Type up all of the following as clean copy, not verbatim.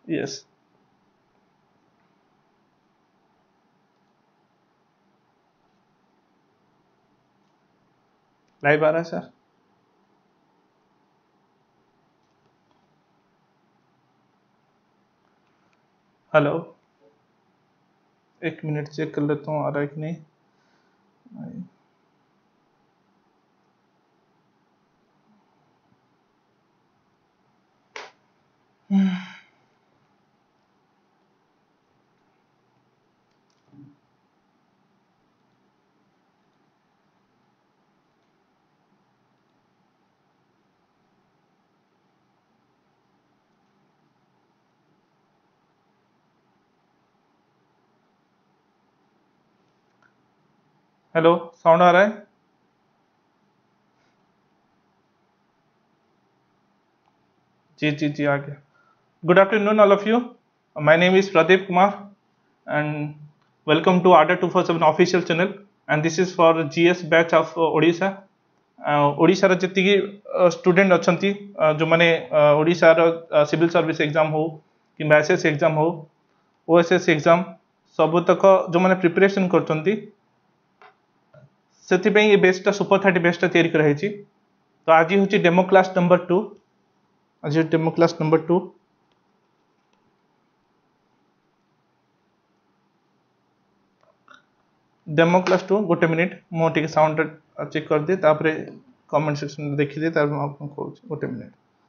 Yes live आ रहा है सर। हेलो, एक मिनट चेक कर लेता हूँ आ रहा है कि नहीं। हेलो, साउंड आ रहा है? जी जी जी, आ गया। Good afternoon all of you. My name is Pradeep Kumar and welcome to ADA 247 official channel, and this is for GS batch of Odisha. Odisha रो जति स्टूडेंट अच्छी जो मैंने ओडिशा रो सिविल सर्विस एग्जाम हो कि एसएस एग्जाम हो ओएसएस एग्जाम सबुतक जो मैंने प्रिपरेशन करछंती से ये बेस्टा सुपर 30 बेस्टा तैयारी कराई। तो आज हूँ डेमो क्लास नंबर 2। आज demo class number 2। Demo class 2 गोटे मिनिट मुझे साउंड चेक कर दिए तापर कमेंट सेक्शन देखिए गोटे मिनिट।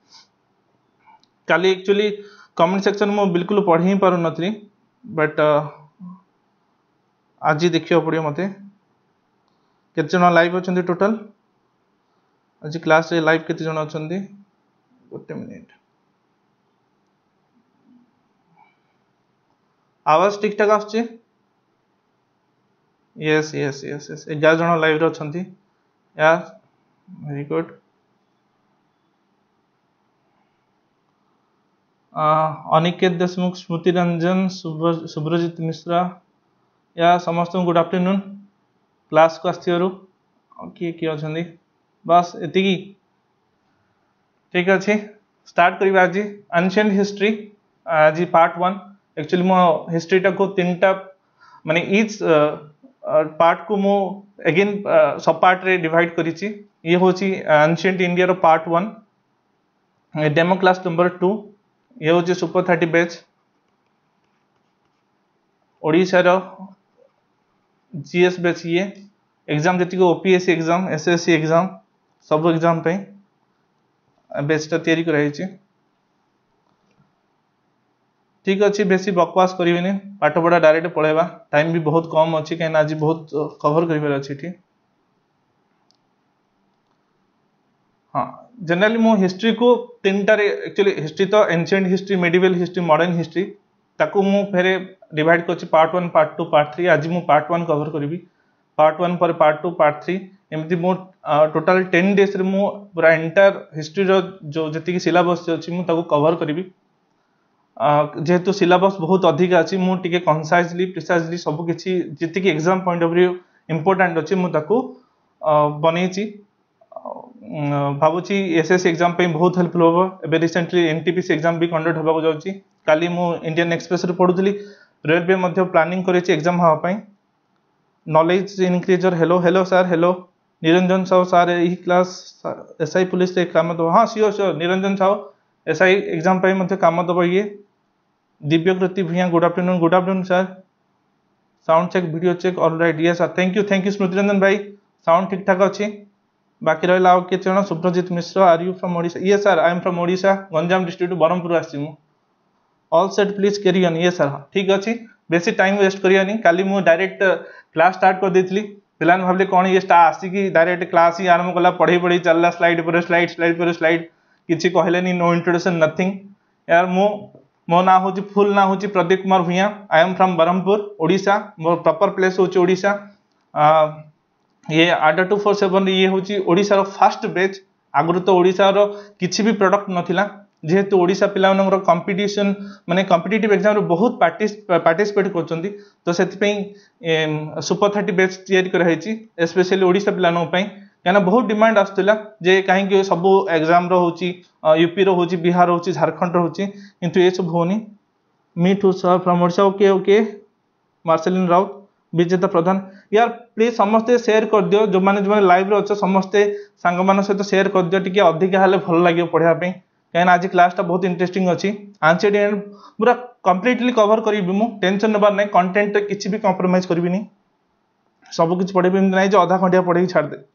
काली एक्चुअली कमेंट सेक्शन मु बिल्कुल पढ़ी ही पार नी बट आज देखिए पड़ो मत केते जन लाइव अच्छा टोटाल आज क्लास रे लाइव केते जन अच्छा गोटे मिनिट। आवाज ठीक ठाक आस यस यस यस यस 11 जन लाइव रे अच्छा यार वेरी गुड। अनिकेत देशमुख स्मृति रंजन सुब्रजीत मिश्रा या समस्त गुड आफ्टरनून क्लास को आसथिबारु किए किए अच्छा बस एतिकी ठीक अच्छे स्टार्ट करिबा। आज एंशिएंट हिस्ट्री आज पार्ट 1। एक्चुअली मो हिस्ट्री टा को तीनटा माने ईच पार्ट को मो अगेन सब पार्ट रे डिवाइड करिछि। ये होची एंशिएंट इंडिया रो पार्ट 1 डेमो क्लास नंबर 2। ये होची सुपर 30 बैच ओडिशा रो जीएस बैच। ये एग्जाम जति को ओपीएससी एग्जाम एसएससी एग्जाम सब एग्जाम पे बेस्टा तैयारी कराई। ठीक अच्छे बेसी बकवास करें पाठ पढ़ा डायरेक्ट पढ़ेबा टाइम भी बहुत कम अच्छी कहीं आज बहुत कवर कर अच्छी। हाँ जनरली मो हिस्ट्री को तीन टारे एक्चुअली हिस्ट्री तो ancient history medieval history modern history ताकू मु फेरे डिवाइड कर पार्ट 1 पार्ट 2 पार्ट 3। आज मु पार्ट 1 कवर करी पार्ट 1 पर पार्ट 2 पार्ट 3 एमती मो टोटाल 10 डेज रे मु पूरा एंटायर हिस्ट्री रो जो जति सिलेबस अछि मु ताकू कवर करी। जेहेतु सिलेबस बहुत अधिक अच्छी मुझे कंसाइजली प्रिसाइजली सब किसी जी exam point of view important अच्छी मुझे बनई भावुची एसएस एग्जाम पे बहुत हेल्पफुल हम। एबे रिसेंटली एनटीपीसी एग्जाम भी कंडक्ट होगा जाउची। काली मु इंडियन एक्सप्रेस रे पढुथली रेलवे मध्य प्लानिंग करेछि एग्जाम हवा पई नॉलेज इनक्रीजर। Hello hello sir hello Niranjan Sahu sir यही क्लास एसआई पुलिस रे काम दो। हाँ sure sure Niranjan Sahu SI exam पे मध्य काम दब। ये दिव्यकृति भैया good afternoon sir. Sound check video check all right yes sir thank you Smriti Ranjan भाई साउंड ठीक ठाक अच्छी। बाकी रहा आउ के जन Subrajit Mishra are you from Odisha? Yes sir I am from Odisha Ganjam district Brahmapur आसी। All set please carry on. Yes sir ठीक अच्छे बेसी टाइम वेस्ट करियानी। काली मु डायरेक्ट क्लास स्टार्ट कर देथिली पिलान भाबले कौन ये आसिकी डायरेक्ट क्लास ही आरंभ कला पढ़ी पढ़ी चलला स्लाइड पर स्लाइड स्लाइड पर स्लाइड किसी कहलेनी नो इंट्रोडक्शन नथिंग। यार मो ना हूँ फुल ना हूँ Pradeep Kumar Bhuya. I am from Brahmapur Odisha मोर प्रॉपर प्लेस हूँ ओडिशा। ये ADA 247 ये हूँ ओडिशा रो फर्स्ट बैच। आगुरी तो ओडिशा रो किछि भी प्रोडक्ट नथिला जेहेतु ओडिशा पिला मनकर कंपटीशन माने कॉम्पिटिटिव एग्जाम रो बहुत पार्टिसिपेट करछंती। तो सेति सुपर 30 बैच तैयारी कराई स्पेशली ओडिशा पिला पई कहना बहुत डिमांड आसुला जे कहीं सब एग्जाम रो होची यूपी रो होची बिहार होची झारखंड रो होची किंतु ये सब होनी me too sir from Odisha okay okay Marcelin Raut Vijeta Pradhan यार प्लीज समस्ते शेयर कर दियो जो माने लाइव रे अच्छे समस्ते सांग मान सहित शेयर कर दियो टिके अधिका हेले भल लागियो पढ़िया पे कहीं आज क्लासटा बहुत इंटरेस्टिंग अच्छी आंसर एंड पूरा कंप्लीटली कवर करी मु टेंशन नबार नहीं कंटेंट किसी भी कंप्रोमाइज करबी नहीं सब कुछ पढ़ेबी नहीं जो आधा घंटिया पढ़े छाड़ दे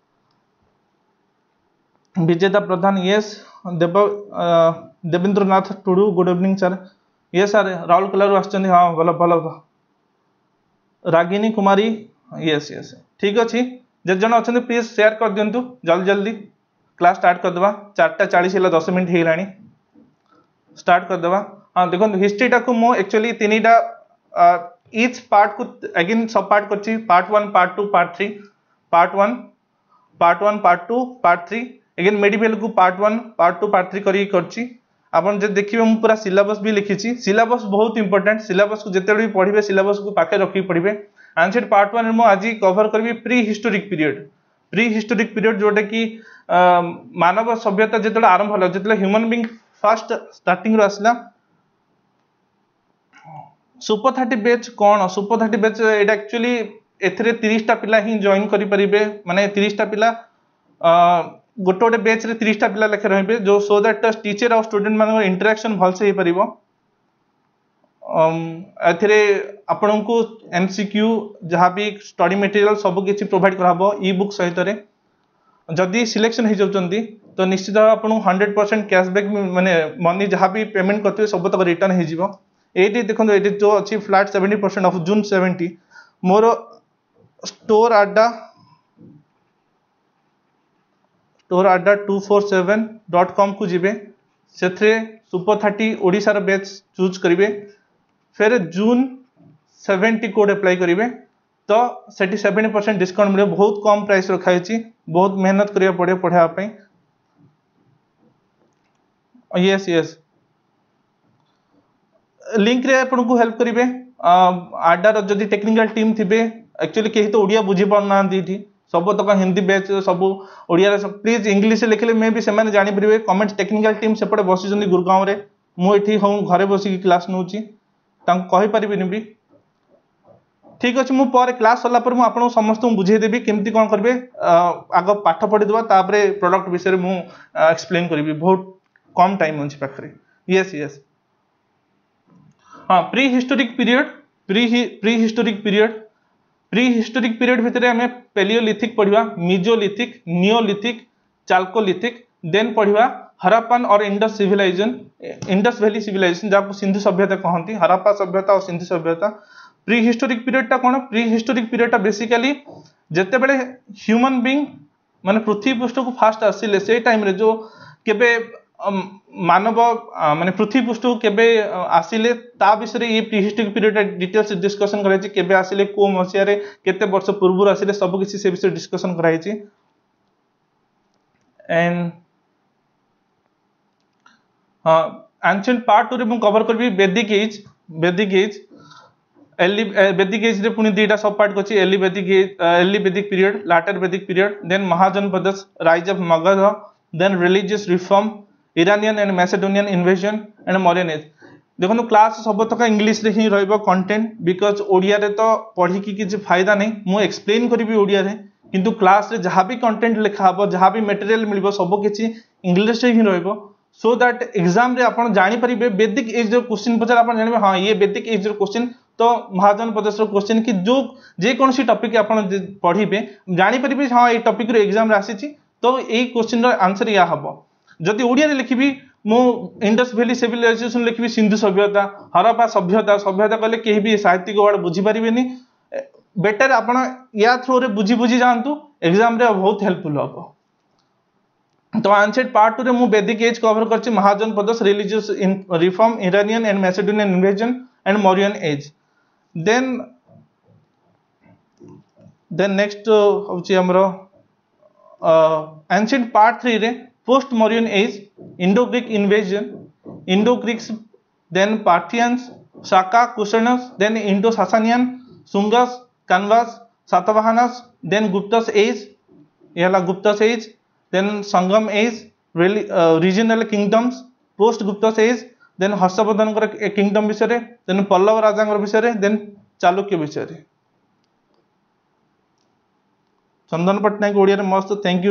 Vijeta Pradhan yes Devendra Nath Tudu good evening sir yes sir Rourkela आसछन हाँ भल भल रागिनी कुमारी यस यस ठीक अच्छे जे जन अच्छा प्लीज शेयर कर दिंतु जल्दी जल्दी क्लास स्टार्ट करदे 4:40 है 10 मिनट होगा स्टार्ट करदे हाँ देखो हिस्ट्रीटा को मु एक्चुअली तीनटा ईच पार्ट को अगेन सब पार्ट कर part 1 part 2 part 3 part 1 part 2 part 3 again medieval को पार्ट 1 पार्ट 2 पार्ट 3 करछि आपन जे देखिबे मु पूरा सिलेबस भी लिखी सिलेबस बहुत इंपोर्टेंट सिलेबस को जिते भी पढ़िबे सिलेबस को पाखे रखी पढ़िबे आंसर पार्ट 1 मु आज कवर करबी प्री हिस्टोरिक पीरियड जोटा कि मानव सभ्यता जिते आरंभ होला जिते ह्यूमन बीइंग फर्स्ट स्टार्टिंग रो आसला सुपर 30 बैच कौन सुपर 30 बैच एटा एक्चुअली एथरे 30 टा पिला ही जॉइन करि परिबे माने 30 टा पिला गोटे गोटे बैच रे 30 टा पिला लेखे रहिबे जो सो दैट टीचर और स्टूडेंट मान इंटरेक्शन भल से हे परिबो एथरे आपन को एमसीक्यू जहाँ भी स्टडी मटेरियल सब किछि प्रोवाइड कराबो ई बुक सहित रे जदि सिलेक्शन हो जाउचंदी तो निश्चित आपन 100% कैशबैक माने मनी जहाँ भी पेमेंट करते सब तक रिटर्न हो जिवो एटी देखो ये जो अच्छी flat 70% off June 70 more store Adda 247.com को जीवे से सुपर 30 ओडिशार बैच चूज करेंगे फिर जून 70 कोड अप्लाई करेंगे तो सेठी 70% डिस्काउंट मिले बहुत कम प्राइस रखाई बहुत मेहनत करिया पड़े पढ़ाई यस यस लिंक रे आपको हेल्प करेंगे आड्डार जदि टेक्निकल टीम थिबे एक्चुअली कहीं तो ओडिया बुझी पारना सब तक हिंदी बैच सब ओडिया प्लीज इंग्लिश लिखले मे भी से जानी पारे कमेंट टेक्निकल टीम सेपटे बसी गुरगांव रे मुझे हूँ घरे बसिक क्लास नौची कही पारिबिनी भी ठीक अच्छे मुझे क्लास सरला पर मुझे समस्त बुझेदेवी केमती कौन करेंगे आग पाठ पढ़ीदेवा प्रोडक्ट विषय में एक्सप्लेन करी बहुत कम टाइम अच्छे पाखे यस यस हाँ प्री हिस्टोरिक पीरियड भितर आम पेलियोलिथिक पढ़ा मिजोलिथिक नियोलिथिक चाल्कोलिथिक देन पढ़ा हराप्पान और इंडस वैली सिविलाइजेशन जहाँ सिंधु सभ्यता कहती हराप्पा सभ्यता और सिंधु सभ्यता प्री हिस्टोरिक पीरियड टा कौन प्री हिस्टोरिक पीरियड टा बेसिकली जिते बड़े ह्यूमन बीइंग माने पृथ्वी पृष्ठ को फास्ट आसिले से टाइम रे जो केबे मानव माने पृथ्वी पृष्ठ को केबे आसिले ता विषय ये prehistoric period details discussion कराई केबे आसिले को मसिया रे केते वर्ष पूर्व आसिले सब किसी से विषय डिस्कशन कराई एंड एंशिएंट पार्ट 2 रे मु कवर करबी वैदिक एज वैदिक एज रे पुनी दीटा सब पार्ट करछि एर्ली वैदिक period later Vedic period then Mahajanapadas rise of Magadha then religious reform Iranian and Macedonian invasion and modern age देखो क्लास सब तक इंग्लिश रे ही रहइबो कंटेंट बिकॉज ओडिया रे तो पढ़ी की किछि फायदा नहीं मु एक्सप्लेन करबी ओडिया रे किंतु क्लास रे जहाँ भी कंटेंट लिखा हबो जहाँ भी मटेरियल मिलबो सब किछि इंग्लिश रे ही रहइबो सो दैट एग्जाम रे आपण जानि परिबे वैदिक एज जो क्वेश्चन पचार आपण जानबे हां ये वैदिक एज जो क्वेश्चन तो महाजन प्रदेश क्वेश्चन कि जो जे कौन सी टॉपिक आपण पढ़िबे जानि परिबे हां ये टॉपिक रो एग्जाम रे आसीची तो ए क्वेश्चन रो आंसर या हबो जदि ओडिया रे लिखिबी मु इंडस वैली सिविलाइजेशन लिखिबी सिंधु सभ्यता हरप्पा सभ्यता कहले केही भी साहित्यिक वर्ड बुझी परिबेनी बेटर आपण या थ्रू रे बुझी जानतु एग्जाम रे बहुत हेल्पफुल हबो तो आंसर पार्ट 2 रे मु वैदिक एज कवर करछि महाजन प्रदेश religious reform Iranian and Macedonian invasion and Mauryan age then next होछि हमरो एंशिएंट पार्ट 3 रे post Mauryan age Indo Greek invasion Indo Greeks then Parthians Shaka Kushanas then Indo Sasanian Sungas Kanvas Satavahanas then Guptas age यला Guptas age then Sangam age regional kingdoms post Guptas age then Harshavardhan kingdom विषय, then Pallava राजा विषय, then Chalukya विषय। चंदन पट्टनायक ओडिया मस्त, thank you.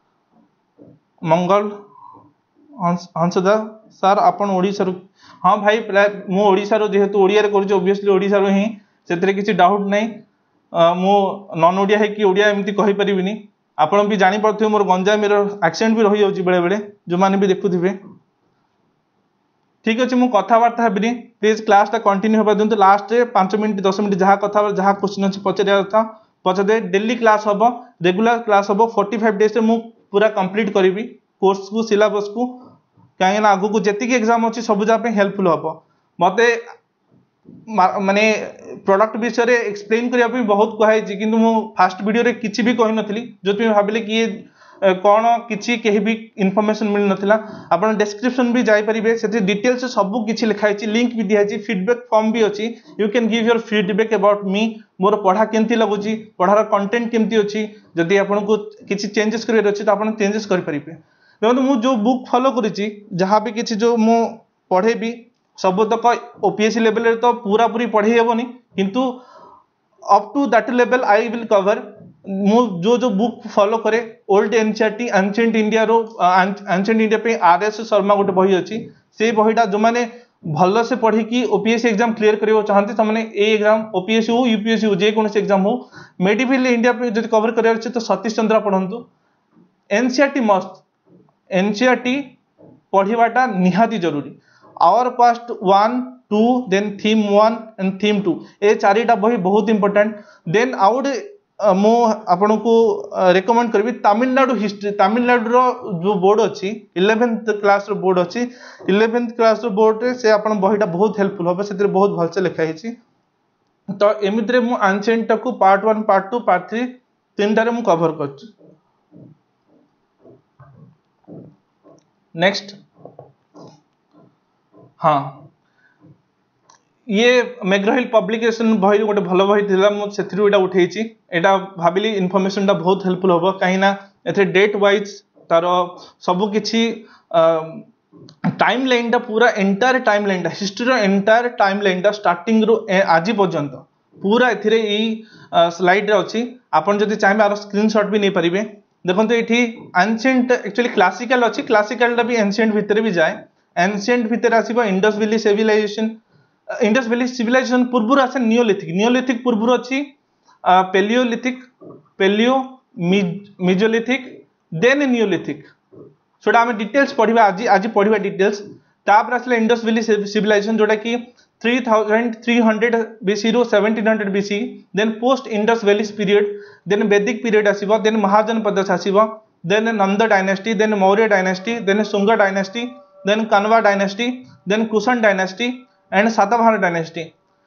Mangal Hansda sir आपण ओडिसा, हाँ भाई मु ओडिसा जेहेतु ओडिया करूँ ओबियसली ओडिसा ही से किसी डाउट नहीं। मु नॉन ओडिया है कि ओडिया एमती कहि परिबिनी। आपण भी जानि पड़थि मोर गंजाम एक्सेंट भी रही जाउची बेले बेले, जो माने भी देखुथिबे। ठीक अच्छे मु कथबार्ता हेबिनी, प्लीज क्लास टा कंटिन्यू होबा दिंतु। लास्ट रे 5 मिनिट 10 मिनिट जहाँ कथा जहाँ क्वेश्चन अच्छे पचारिया था पचारे। डेली क्लास हम, रेगुलर क्लास हम। 45 डेज मु पूरा कंप्लीट करी कोर्स को सिलेबस को, कहीं आगु को जी एग्जाम अच्छी सब जगह हेल्पफुल हम। मत माने प्रोडक्ट विषय एक्सप्लेन करने बहुत कहुई कि फास्ट वीडियो रे किसी भी कही नी, जो तुम भाविले कि कौन किसी कहीं भी इनफॉरमेशन मिल नाला। आप डिस्क्रिप्शन भी जापरेंगे, से डिटेल्स सब किसी लिखाई, लिंक भी दिखाई, फीडबैक फॉर्म भी अच्छी। You can give your feedback about me, मोर पढ़ा केमती लगुच, पढ़ार कंटेंट केमती अच्छी। जदि आपको किसी चेंजेस कर अच्छे तो आप चेंजेस करेंगे। देखो मुझे जो बुक फॉलो करी जहाँ भी किसी जो मु पढ़ेबी सब तक ओपीएससी लेवल तो पूरा पूरी पढ़े हेबनी, किंतु up to that level I will cover. मु जो बुक फॉलो करे ओल्ड एनसीईआरटी एंशिएंट इंडिया रो एंशिएंट इंडिया पे आरएस शर्मा गोटे बही अच्छी, से बहीटा जो मैंने भल से पढ़ी कि ओपीएससी एग्जाम क्लियर करने चाहते से मैंने ए एग्जाम ओपीएससी हो यूपीएससी हो जेकोसी एग्जाम हो मेडिकल इंडिया पे जो कवर करार अच्छे तो सतीश चंद्रा पढ़ु। एनसीईआरटी मस्ट, एनसीईआरटी पढ़ाटा निहाती जरूरी। Our past 1 2 then theme 1 and theme 2 ए चारिटा बही बहुत इंपोर्टेंट। देन आउट मु आपन को रेकमेंड करी तमिलनाडु हिस्ट्री। तमिलनाडु रो जो बोर्ड अच्छी 11th क्लास रो बोर्ड अच्छी, 11th क्लास रो बोर्ड रे से आपन बहीटा बहुत हेल्पफुल हम, से बहुत भल से लिखा है। तो एमित रे मु एंशिएंट को पार्ट 1 पार्ट 2 पार्ट 3 तीनटा रे मु कवर कर। नेक्स्ट, हाँ ये मेग्रहिल पब्लिकेशन बही गोटे भल बही थी, मुझे उठेची। एटा भाविली इनफॉरमेशन टा बहुत हेल्पफुल हम, कहीं डेट वाइज तार सब किछि टाइम लाइन टा पूरा एंटायर टाइम लाइन टा हिस्ट्री रो एंटायर टाइम लाइन टा स्टार्टिंग रो आज पर्यंत पूरा एथिरे स्लाइड रे अछि। आपन जदि चाहे आर स्क्रीनशॉट भी नहीं पारिबे। देखंतु एठी एंशिएंट एक्चुअली क्लासिकल अछि, क्लासिकल टा भी एंशिएंट भितर भी जाए। एंशिएंट भितर आसीबो Indus valley civilisation, Indus valley civilisation पूर्व आसे नियोलिथिक, नियोलिथिक पूर्व अच्छी palaeolithic, palaeo mesolithic, then neolithic. छोटा आम डिटेल्स पढ़ा आज पढ़ा डिटेल्स। तापर आसला इंडस वैली सिविलाइजेशन जोटा कि 3300 बीसी रो 1700 BC, then post Indus Valley period, then Vedic period आसीबो, देन महाजनपद आसीबो, then Nanda dynasty, then Maurya dynasty, then Shunga dynasty, then Kanva dynasty, then Kushan dynasty and Satavahana dynasty.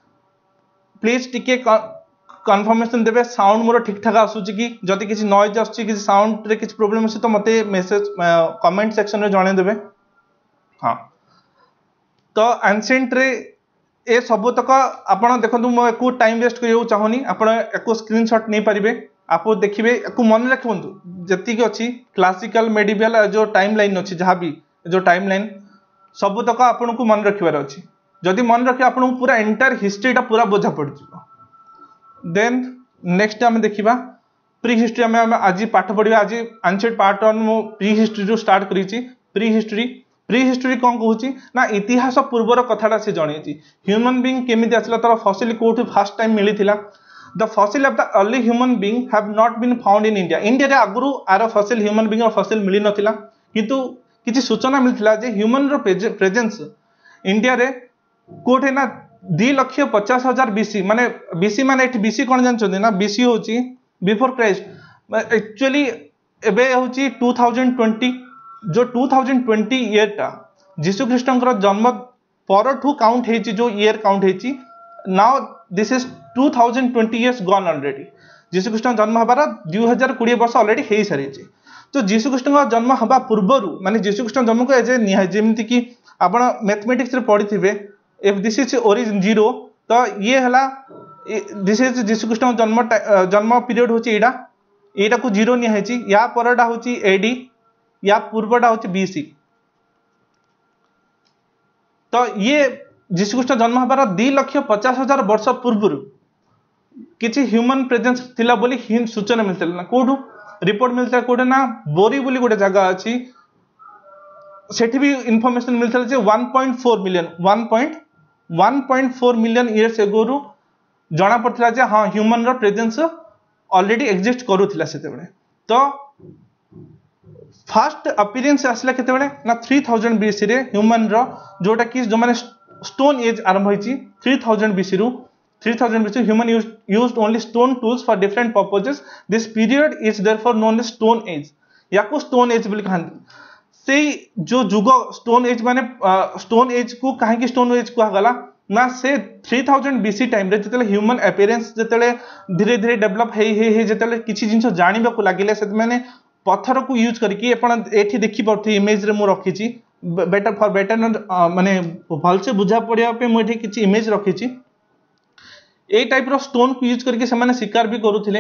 Please टिके कन्फर्मेशन देवे साउंड मोर ठीक ठाक आसूची कि जदि किसी नॉइज आछी किसी साउंड रे किसी प्रॉब्लम आछी तो मते मेसेज कमेंट सेक्शन रे जणे देबे। हाँ तो एंशिएंट रे ए सब तक आपण देखंतु मो एको टाइम वेस्ट करियो चाहनी, आपण एको स्क्रीनशॉट नै परिबे। आप देखिबे एको मन रखबंतु जति कि अछि क्लासिकल मेडिवल जो टाइम लाइन अछि, जहाँ भी जो टाइम लाइन सब तक आपण को मन रखिबार अछि। जदि मन रखिए आपको पूरा एंटायर हिस्ट्री टा पूरा बोझा पड़ जाए। देन नेक्स्ट आम देखा प्री हिस्ट्री। आम आज पाठ पढ़ा आज एंशिएंट पार्ट 1 मो प्री हिस्ट्री जो स्टार्ट करी। प्री हिस्ट्री कौन कहूँ ना इतिहास पूर्वर कथाटा से जणेची। ह्यूमन बीइंग केमिति आसला, तार फसिल कोठी फर्स्ट टाइम मिलिथिला। The fossil of the early human being have not been found in India. India रे आगुरु आर फसिल ह्यूमन बीइंग फसिल मिली नथिला, किंतु किछि सूचना मिलथिला जे ह्यूमन रो प्रेजेंस इंडिया रे कोठे ना 2,50,000 बीसी। माने बीसी माने एठी बीसी कोन जानछन ना, बीसी होची बिफोर क्राइस्ट। एक्चुअली एबे होची 2020, जो 2020 ईयर टा जीसु ख्रीष्टंकर जन्म परठू काउंट हेची, जो ईयर काउंट हेची। Now this is 2020 years gone already. जीसु ख्रीष्ट जन्म हबार 2020 वर्ष ऑलरेडी हे सारी। तो जीसु ख्रीष्ट जन्म हबा पूर्वरु माने जीसु ख्रीष्ट जन्म को एजे निहा, जेमति कि आपण मैथमेटिक्स रे पढ़ी थिबे इफ दिस इज ओरिजिन 0 तो ये हला दिस इज जीसु ख्रीष्ट जन्म पीरियड होची एटा को 0 निया हेची। या परडा होची एडी, या पूर्वटा होची बीसी। तो ये जीशुख्रीष्ट जन्म हबार 2,50,000 वर्ष पूर्व किसी ह्यूमन प्रेजेंस थिला बोली सूचना मिलता ना कोठू रिपोर्ट मिलता कोठे ना बोरी बोली गोटे जगह अच्छी सेठी भी इनफॉरमेशन मिलता है 1.4 मिलियन इयर्स एगो रु जना पड़ता जे हाँ ह्यूमन रो प्रेजेंस ऑलरेडी एग्जिस्ट करूथिला सेतेबेले तो फर्स्ट अपीयरेंस आसला केतेबेले ना 3000 बीसी रे ह्यूमन रो जोटा कि जो माने स्टोन एज आरंभ होईची 3000 बीसी रु 3000 BC human used only stone tools for different purposes. This period is therefore known as Stone Age. याको Stone Age बोली कहते से जो जुग Stone Age माने Stone Age को कहीं की Stone Age को गला ना से 3000 BC टाइम रे जतले ह्यूमन अपीयरेंस जतले धीरे धीरे डेवलप हे जतले किछि जिंस जानिबा को लागिले से माने पत्थर को यूज करके आपण एठी देखि परथि इमेज रे मु रखिछि बेटर फॉर बेटर माने भल से बुझा पड़िया पे मु एठी किछि इमेज रखिछि ए टाइप रो स्टोन को यूज करके से शिकार भी करूथिले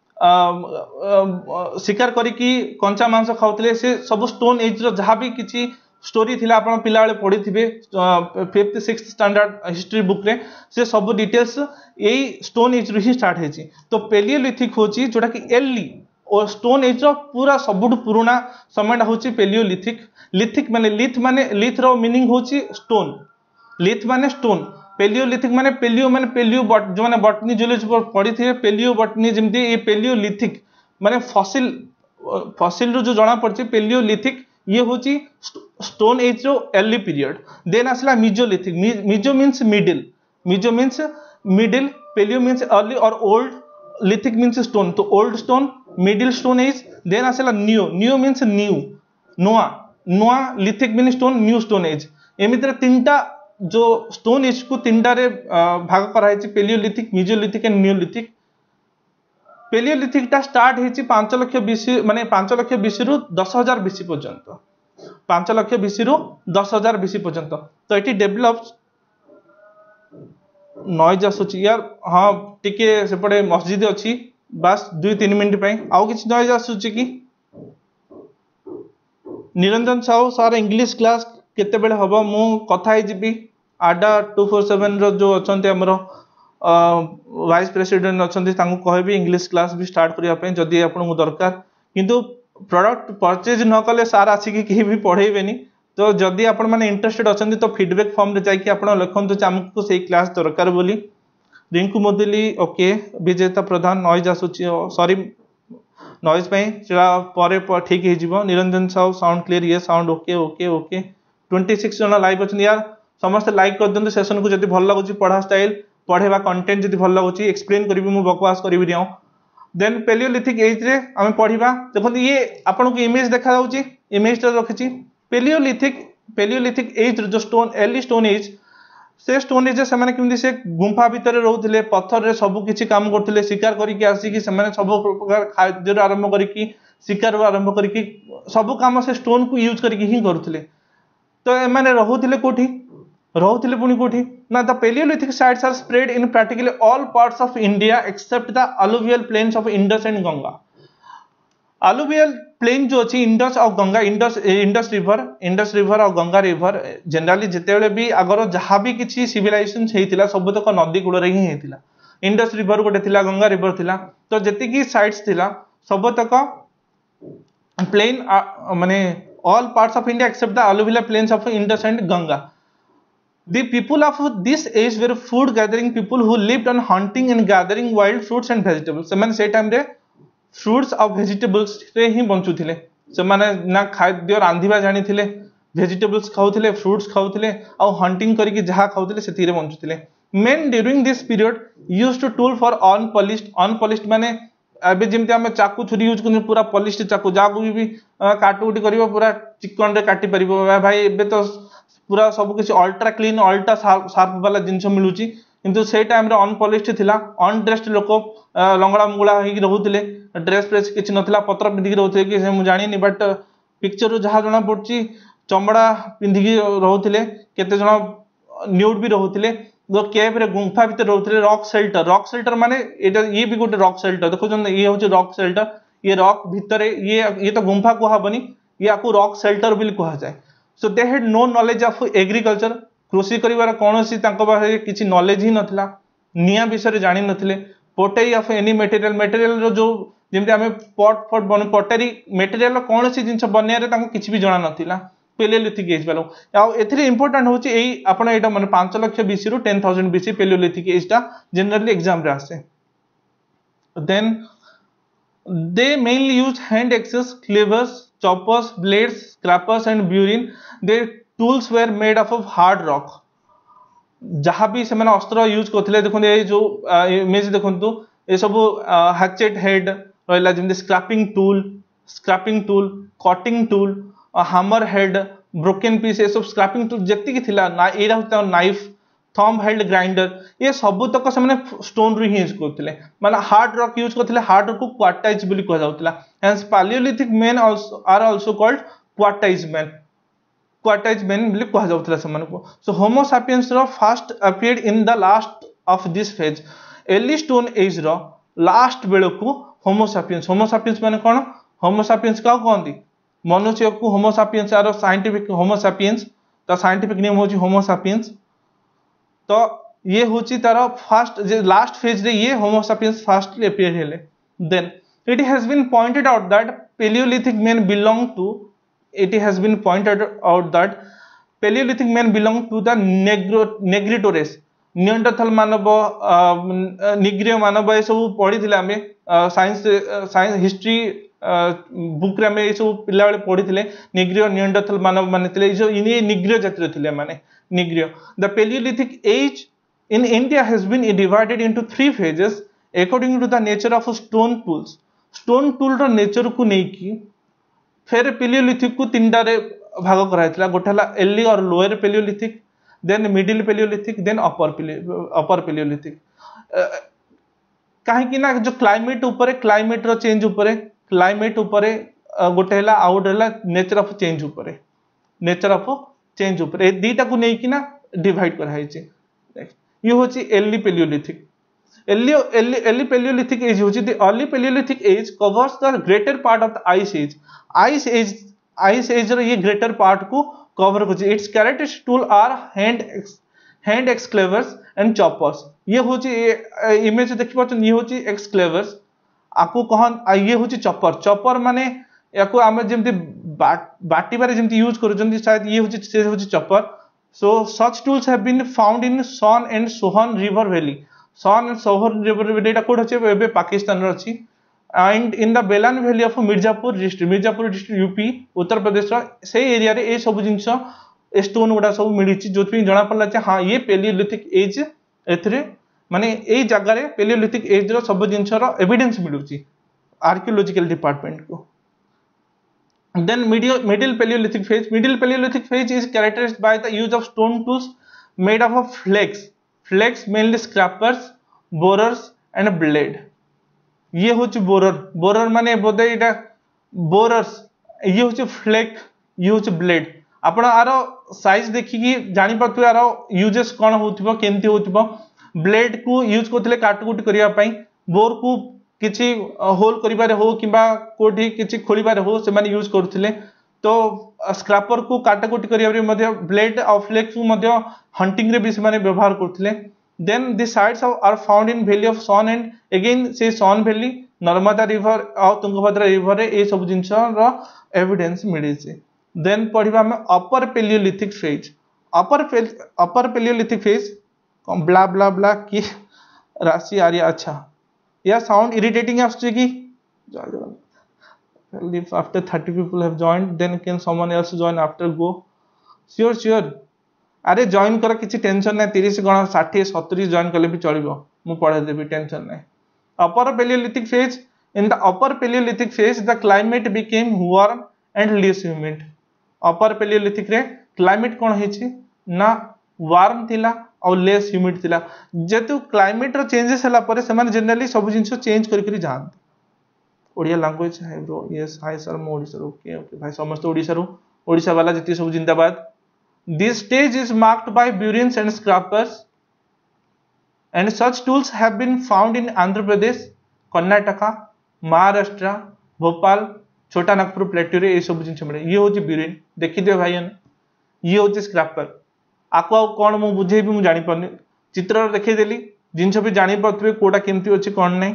शिकार करिकी कंचा मांस खाउथिले से सब स्टोन एज रो जहां भी किछि स्टोरी थिला आपण पिला वाले पढी थिबे 5th 6th standard history book रे से सब डिटेल्स एई स्टोन एज रो ही स्टार्ट हेची तो पेलियोलिथिक होची जोटा कि एल्ली और स्टोन एज रो पूरा सबुठ पुराना समयटा होची पेलियोलिथिक लिथिक माने लिथ रो मीनिंग होची स्टोन लिथ माने स्टोन पेलियोलिथिक माने पेलियो जो माने बॉटनी जूलॉजी पर पढ़ी थे पेलियो बॉटनी जेमती ये पेलियोलिथिक माने फॉसिल रो जो जणा पड़ची पेलियोलिथिक ये होची स्टोन एज रो अर्ली पीरियड देन आसला mesolithic meso means middle palaeo means early और ओल्ड लिथिक मींस स्टोन तो old stone middle stone age then आसला नियो मींस नोआ lithic means stone new stone age एमितरे तीनटा जो स्टोन एज को तीनटा रे भाग कराई palaeolithic mesolithic and neolithic palaeolithic टा स्टार्ट हेची 5 लाख बीसी माने 5 लाख बीसी रु 10,000 बीसी पर्यंत 5 लाख बीसी रु 10,000 बीसी पर्यंत तो एटी डेवलप नॉइज आसुची यार हां टिके सेपटे मस्जिद अछि बस 2-3 मिनिट पई आउ किछ नॉइज आसुची कि Niranjan Sahu sir English class केते बेले हबो मु कथा ही जिबी आडा 247 रो जो अछंती हमरो वाइस प्रेसिडेंट अछंती तांको कहबी इंग्लिश क्लास भी स्टार्ट करिया पे जदी आपन को दरकार किंतु प्रोडक्ट परचेज न कले सार आसी कि केही भी पढेबेनी तो जदी आपन माने इंटरेस्टेड अछंती तो फीडबैक फॉर्म रे जाई कि आपन लखन तो हमको सेही क्लास दरकार बोली रिंकू मोदिली ओके विजेता प्रधान नॉइज आसुची सॉरी नॉइज पे परे ठीक हे जिवो निरंजन साहू साउंड क्लियर ये साउंड ओके ओके ओके 26 जन लाइव अछन यार समस्त लाइक कर दंतु सेशन को जदी भल लागुची पढा स्टाइल पढेबा कंटेंट जदी भल लागुची एक्सप्लेन करबी मु बकवास करबी दियो देन पेलियोलिथिक एज रे हम पढिबा देखो ये आपन को इमेज देखा जाउची इमेज रे रखिची पेलियोलिथिक एज जो स्टोन अर्ली स्टोन एज से स्टोन एज से माने किमदी से गुंफा भीतर रहउथिले पत्थर रे सब किछि काम करथिले शिकार करिकि आसी कि से माने सब प्रकार खाद्य आरंभ करिकि शिकार आरंभ करिकि सब काम से स्टोन को यूज करिकि ही करथिले तो ए माने रहउथिले कोठी रहउथिले पुनी कोठी ना the palaeolithic sites are spread in practically all parts of India except the alluvial plains of Indus and Ganga alluvial plain जो अछि इंडस और गंगा इंडस रिवर और गंगा रिवर जनरली जेतेबेले भी अगर जहां भी किछि सिविलाइजेशन हेतिला सब तक नदी कूल रे ही हेतिला इंडस रिवर गोटे थिला गंगा रिवर थिला तो जति की साइट्स थिला सब तक प्लेन माने all parts of India except the alluvial plains of Indus and Ganga. The people of this age were food gathering people who lived on hunting and gathering wild fruits and vegetables. ସେମାନେ ସେ time रे fruits और vegetables रे ही बंचुथिले ସେମାନେ ना खाद्य रांधिबा जानि थिले vegetables खाउथिले fruits खाउथिले और hunting करिकि जहा खाउथिले सेति रे बंचुथिले. Men during this period used to tool for unpolished माने अबे जेमते हम चाकू छुरी यूज करने पूरा पॉलिश्ड चाकू जागु भी काटुटी करिवो पूरा चिकन रे काटी परिबो भाई एबे तो पूरा सब किछ अल्ट्रा क्लीन अल्ट्रा शार्प वाला जिंस मिलुची किंतु से टाइम रे अनपॉलिश्ड थिला अनड्रेस्ड लोक लंगड़ा मुंगड़ा होई रहउथिले ड्रेस प्रेस किछ नथिला पत्र पिंधी रहउथिले कि से मु जानिनी बट पिक्चर रो जहा जणा पड़ची चमड़ा पिंधी रहउथिले केते जण न्यूड भी रहउथिले जो केव रे गुंफा भीतर रहउथिले रॉक शेल्टर माने एटा ये भी गोटे रॉक शेल्टर देखो जन ये होची रॉक शेल्टर ये रॉक भीतर ये तो गुंफा को हबनी ये आको रॉक शेल्टर बिल कहा जाए so they had no knowledge of agriculture कृषि करिवार कोनोसी तांको बारे किछि नॉलेज ही नथिला निया विषय जानि नथिले पोटेरी ऑफ एनी मटेरियल रो जो जेमते हमें पॉट फॉट बन पोटेरी मटेरियल कोनोसी जिंस बनियारे तांको किछि भी जणा नथिला पेलियोलिथिक एज वालो आ एथिरे इंपोर्टेंट होची एई आपण एटा माने 5 लाख बीसी रु 10000 बीसी पेलियोलिथिक एज टा जनरली एग्जाम रे आसे then they mainly use hand axes cleavers choppers blades scrapers and burin their tools were made up of hard rock जहाँ भी से मैंने अस्त्र यूज करते देखते ये जो इमेज देखते ये सब हैचेट हेड रहा जमी scraping tool cutting tool hammer head broken piece ये सब स्क्रैपिंग टूल जी था नाइफ थंब हेल्ड ग्राइंडर ये सब तक से स्टोन रू ही यूज करते माने हार्ड रॉक यूज करते हार्ड रॉक को क्वार्टाइज बोली कहा जाउतला hence paleolithic men are also called quartzite men बोली कहा जाउतला समान को सो होमो सापियंस रो first appeared in the last of this phase early stone age रो लास्ट बेल को होमो सापियंस माने कोन होमो सापियंस का कहंती मनुष्य को Homo sapiens are scientific Homo sapiens ता साइंटिफिक नेम होची होमो सापियंस तो ये होची तारा फर्स्ट लास्ट फेज रे ये होमो सापियंस फर्स्ट अपीयर हेले then it has been pointed out that Paleolithic men belong to Negrito race Neanderthal मानव Negrito मानव ये सब पढ़ी थिले आमे साइंस हिस्ट्री बुक रे आमे ये सब पिला बेले पढ़ी थिले निग्रियो नियंडरथल मानव माने थिले जो इनी निग्रियो जाति थिले माने Negrito the Paleolithic age in India has been divided into 3 phases according to the nature of stone tool रो नेचर को नै की फिर Paleolithic को तीनटा रे भाग कराइतला गोठाला अर्ली और lower Paleolithic then middle Paleolithic then upper Paleolithic काहे कि ना जो क्लाइमेट रो चेंज क्लाइमेट गोटेला आउट हला नेचर ऑफ चेंज ऊपर ए दीटा को नै कि ना डिवाइड करा है छै ये होची early Paleolithic early Paleolithic age होची the early Paleolithic age covers the greater part of the ice age रो ये greater part को कवर होची its characteristic tool are hand excavers and choppers ये होची इमेज देखि पाछन ये होची excavers आको कहन ये होची चॉपर माने याको हम जेमति बाटी बारे जेमति यूज करू जंती शायद ये होची chopper so such tools have been found in Son and Sohan river valley एटा कोड अछि एबे पाकिस्तान रो अछि and in the Belan valley of Mirzapur district UP Uttar Pradesh रो से एरिया रे ए सब जिंस स्टोन गुडा सब मिली छि जोथि जणा पड़ला जे हां ये Paleolithic एज एथरे माने ए जगह रे Paleolithic एज रो सब जिंस रो एविडेंस मिलु छि आर्कियोलॉजिकल डिपार्टमेंट को then middle Paleolithic phase is characterized by the use of stone tools made up of flakes mainly scrapers borers and blade ये होची बोरर माने बोधे इटा बोरर्स ये होची फ्लेक ये होची ब्लेड आपण आरो साइज देखि कि जानि पथु आरो यूजेस कोन होतिबो केंति होतिबो ब्लेड को यूज करथिले काटकुट करिया पई बोर को किछि होल करिबारे हो किबा कोठी किछि खोलिबारे हो से माने यूज करथिले तो स्क्रैपर को काटाकुटी करिया रे मध्ये ब्लेड और फ्लेक्स को मध्ये हंटिंग रे भी से माने व्यवहार करथिले then the sites are found in valley of Son and again say Son valley Narmada river और तुंगभद्रा river रे ए सब जिंस रो एविडेंस मिली छै then पढिबा हम upper Paleolithic phase ब्ला ब्ला ब्ला की राशि आरिया अच्छा या साउंड इरिटेटिंग आछे की if after 30 people have joined then can someone else join after go sure अरे जॉइन कर किछि टेंशन नै 30 गण 60 70 जॉइन करले भी चलिबो मु पढा देबी टेंशन नै upper Paleolithic phase in the upper Paleolithic phase the climate became warm and less humid upper Paleolithic रे क्लाइमेट कोन हेछि ना वार्म थिला और लेस ह्यूमिड थिला जेतु क्लाइमेट रो चेंजेस हला परे से माने जनरली सब जिंस चेंज करि करि जान ओडिया लैंग्वेज है ब्रो यस हाय सर मो ओडिसा रो ओके भाई समस्त ओडिसा वाला जति सब जिंदाबाद this stage is marked by burins and scrapers and such tools have been found in Andhra Pradesh Karnataka Maharashtra Bhopal Chota Nagpur plateau रे ए सब जिंस मिले ये होची बुरिन देखि दे भाईन ये होची स्क्रैपर आको आ कौन मु बुझेबी मु जानि पारनी चित्र देखै देली जिनस भी जानि पाथबे कोडा केमती अछि कोन नै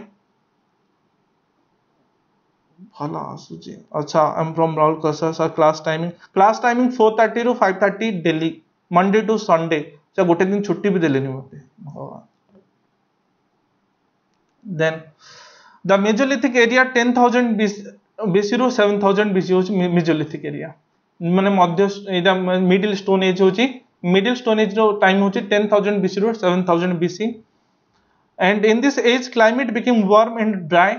भला आसुची अच्छा आई एम फ्रॉम राहुल कसा सर क्लास टाइमिंग 4:30 ରୁ 5:30 डेली मंडे टू संडे से गोटे दिन छुट्टी भी देलेनी मते भगवान then the mesolithic area 10,000 BC ରୁ 7,000 BC होची मेजोलिथिक एरिया माने मध्य एटा मिडिल स्टोन एज होची मिडिल स्टोन एज रो टाइम होची 10,000 BC ରୁ 7,000 BC and in this age climate became warm and dry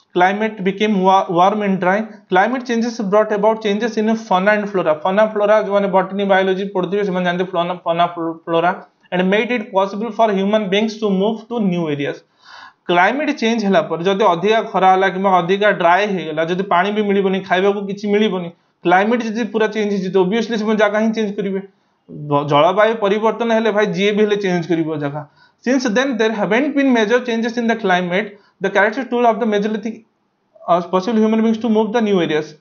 climate changes brought about changes in fauna and flora जो माने botany biology पढ़थिबे से जानते fauna flora and made it possible for human beings to move to new areas climate change हला पर जदि अधिका खरा हला कि अधिका ड्राई हे गेला जदि पानी भी मिलिबनी खाइबा को किछि मिलिबनी क्लाइमेट जदि पूरा चेंज हिजि तो ऑब्वियसली से जगह ही चेंज करिवे जलवायु परिवर्तन हेले भाई जे भी हेले चेंज करिवो जगह since then there haven't been major changes in the climate the characteristic tool of the mesolithic possible human beings to move the new areas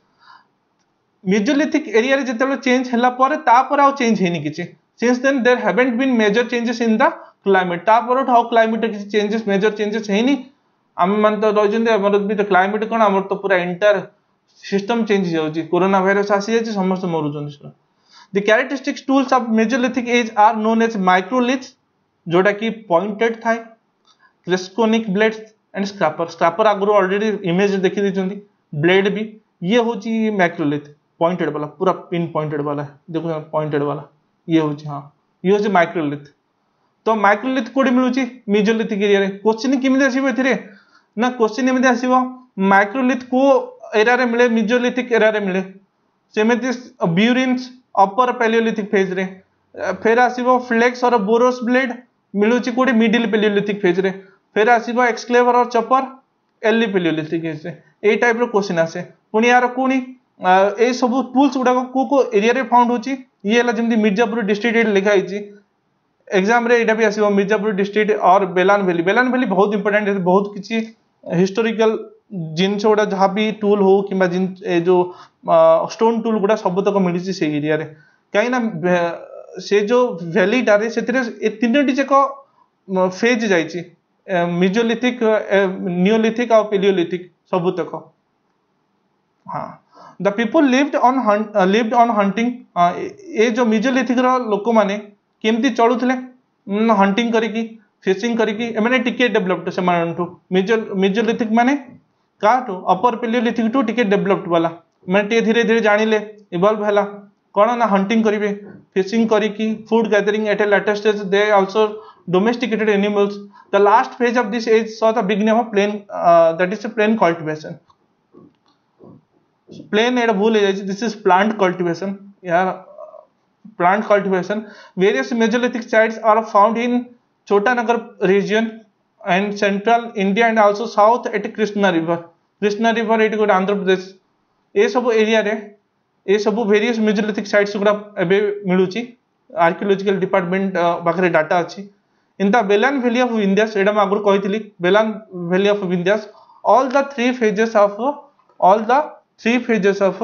mesolithic area रे जेतेबे चेंज हला पर ता पर आ चेंज हेनी किछि since then there haven't been major changes in the climate ता पर how climate किछि चेंजेस मेजर चेंजेस हेनी हम मन तो रहिजंदे हमर भी तो क्लाइमेट कोन हमर तो पूरा एंटायर सिस्टम चेंज हो जाउची कोरोना वायरस आसी जाची समस्त मरुजन the characteristics tools of mesolithic age are known as microliths जोटा की पॉइंटेड थाए क्रेस्कोनिक ब्लेड्स एंड स्क्रैपर आगु ऑलरेडी इमेज देखि दिचंती ब्लेड भी ये होची मैक्रोलिथ पॉइंटेड वाला पूरा पिन पॉइंटेड वाला देखो पॉइंटेड वाला ये होची हां ये होची माइक्रोलिथ तो माइक्रोलिथ कोडी मिलुची मेजोलिथिक एरिया रे क्वेश्चन किमिदे आसीबो एथिरे ना क्वेश्चन एमिदे आसीबो माइक्रोलिथ को एरिया रे मिले मेजोलिथिक एरिया रे मिले सेमेति ब्यूरिन्स अपर पैलियोलिथिक फेज रे फिर आसीबो फ्लेक्स और बोरोस ब्लेड मिलुची कोडी मिडिल पैलियोलिथिक फेज रे फिर आसीबो एक्सक्लेवर और चपर एर्ली पैलियोलिथिक फेज रे ए टाइप रो क्वेश्चन आसे पुनी यार कोनी ए सब टूल्स गुडा को एरिया रे फाउंड होची ये हला जेमति मिर्जापुर डिस्ट्रिक्ट लिखा हिची एग्जाम रे एटा भी आसीबो मिर्जापुर डिस्ट्रिक्ट और बेलान वैली बहुत इंपोर्टेंट है बहुत किछि हिस्टोरिकल जिनस गुडा जहां भी टूल हो किबा जिन ए जो स्टोन टूल गुडा सब तक मिलिछि से एरिया रे काई ना से जो वैली डारे सेतिरे ए तीनटी जक फेज जाइछि मेजोलिथिक नियोलिथिक और पैलियोलिथिक सब तक हां the people lived on hunting ए जो मेजोलिथिक रो लोक माने केमती चलुथले हंटिंग करिकी फिशिंग करिकी एमाने टिके डेवलप्ड से मानटू मेजोलिथिक माने काटो अपर पैलियोलिथिक टू टिके डेवलप्ड वाला माने धीरे धीरे जानिले इवॉल्व हला कोन ना हंटिंग करिवे फिशिंग करिकी food gathering at a later stage they also domesticated animals the last phase of this age saw the beginning of a plain that is a plain cultivation plain एड भूल है this is plant cultivation यार plant cultivation various mesolithic sites are found in Chotanagar region and central India and also south at Krishna river it go Andhra Pradesh ए सब area रे ए सब various Mesolithic sites गुडा एबे मिलुची archaeological department बाखरे data अछि in the Belan valley of Vindhyas एडा म आगुर कहितली Belan valley of Vindhyas all the three phases of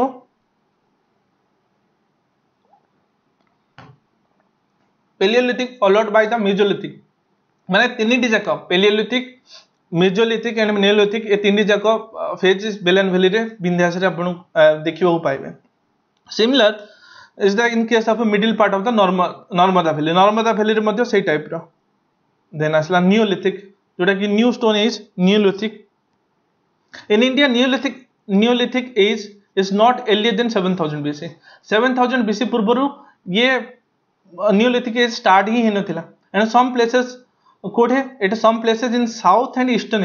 Paleolithic followed by the Mesolithic माने तीनटी जाक Paleolithic Mesolithic and Neolithic ए तीनटी जाक फेजेस बेलान वैली रे विंध्यास रे आपण देखिबो पाइबे similar is the in case of a middle part of the Narmada valley रे मध्ये सेही टाइप रो then asla Neolithic जोटा कि new stone age Neolithic in India Neolithic age is not earlier than 7000 BC 7000 BC पूर्वरु ये Neolithic age start ही नथिला and some places कोठे it is some places in south and eastern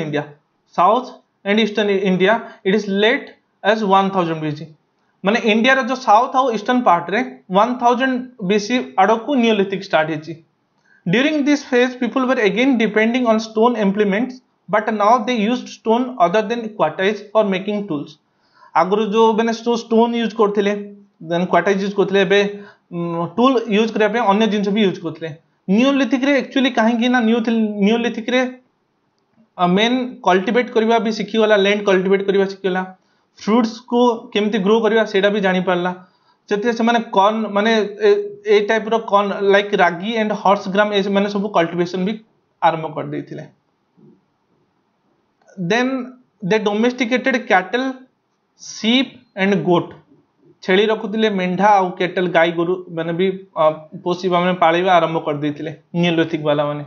India it is late as 1000 BC माने India रो जो south और eastern part रे 1000 BC आडकू Neolithic स्टार्ट हेची during this phase people were again depending on stone implements but now they used stone other than quartz for making tools आगुरु जो बने स्टोन यूज करथिले देन क्वार्टाइज यूज करथिले बे tool use करे पे अन्य जिंस भी यूज करथिले Neolithic रे एक्चुअली काहे कि ना Neolithic रे मेन कल्टीवेट करबा भी सिखि गला लैंड कल्टीवेट करबा सिखि गला फ्रूट्स को केमती ग्रो करबा सेटा भी जानि पारला से माने कॉर्न माने ए टाइप रो corn like ragi and horse gram ए माने सब कल्टीवेशन भी आरंभ कर देथिले। Then they domesticated cattle sheep and goat छेली रखुतिले मेंढा आउ कैटल गाय गोरु माने भी पोषिबा माने पाळिबा आरंभ कर देथिले नियोलिथिक वाला माने।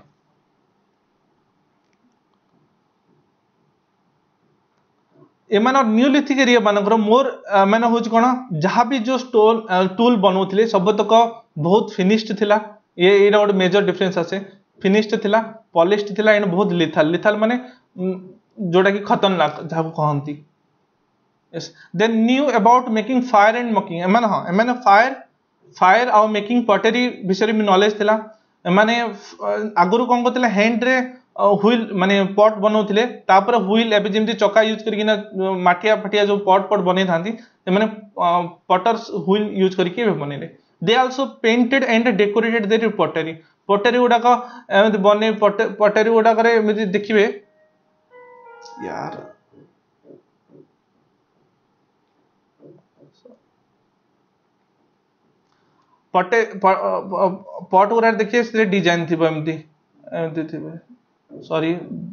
एमान नियोलिथिक एरिया मानकर मोर माने होच कोन जहां भी जो टूल बनौथिले सब तक बहुत फिनिश्ड थिला। ये एरा गोटे मेजर डिफरेंस आसे फिनिश्ड थिला पॉलिश्ड थिला एंड बहुत लिथल लिथल माने जोटा कि खतरनाक जहां कहंती। Yes. Then knew about making fire and mocking एमान हाँ एमान फायर और मेकिंग पॉटरी विषय में नॉलेज थिला। एमाने आगुरु कोन करथिले हैंड रे व्हील माने पॉट बनौथिले तापर व्हील एबे जेमति चका यूज करकिना माठिया फटिया जो पॉट बनै थांती एमाने पॉटर्स व्हील यूज करके बनेले। They also painted and decorated their pottery उडा का एमति बने पॉटरी उडा करे एमति देखिबे यार पटे पॉट गुरा देखिए से डिजाइन थी एमती एमती थी सॉरी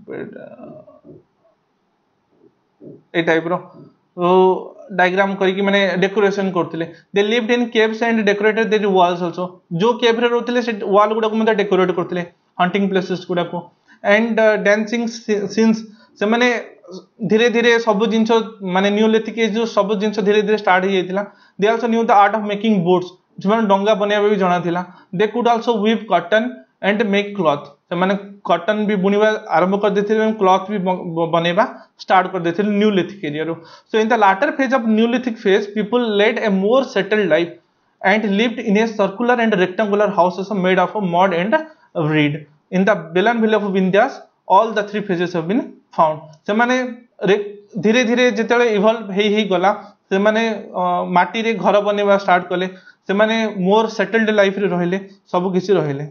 ए टाइप रो डायग्राम करके माने डेकोरेशन करथिले। They lived in caves and decorated their walls also जो केव रे रहथिले से वॉल गुडा को मते डेकोरेट करथिले हंटिंग प्लेसेस गुडा को एंड डांसिंग सीन्स से माने धीरे धीरे सब जिंस माने नियोलिथिक जो सब जिंस धीरे धीरे स्टार्ट हो जाइतिला। They also knew the art of making boats जो डंगा बनैबा भी जणा थिला। They could also weave cotton and make cloth से माने कॉटन भी बुनिबा आरंभ कर देथिले एवं क्लॉथ भी बनेबा स्टार्ट कर देथिले न्यूलिथिक एरिया रो। So in the later phase of neolithic phase people led a more settled life and lived in a circular and rectangular houses made of mud and reed. In the Belan village of Vindhyas all the three phases have been found. से माने धीरे धीरे जेतेले evolve हेई गला से माने माटी रे घर बनेबा स्टार्ट कले से माने मोर सेटल्ड लाइफ रे रहिले सब किसी रहिले।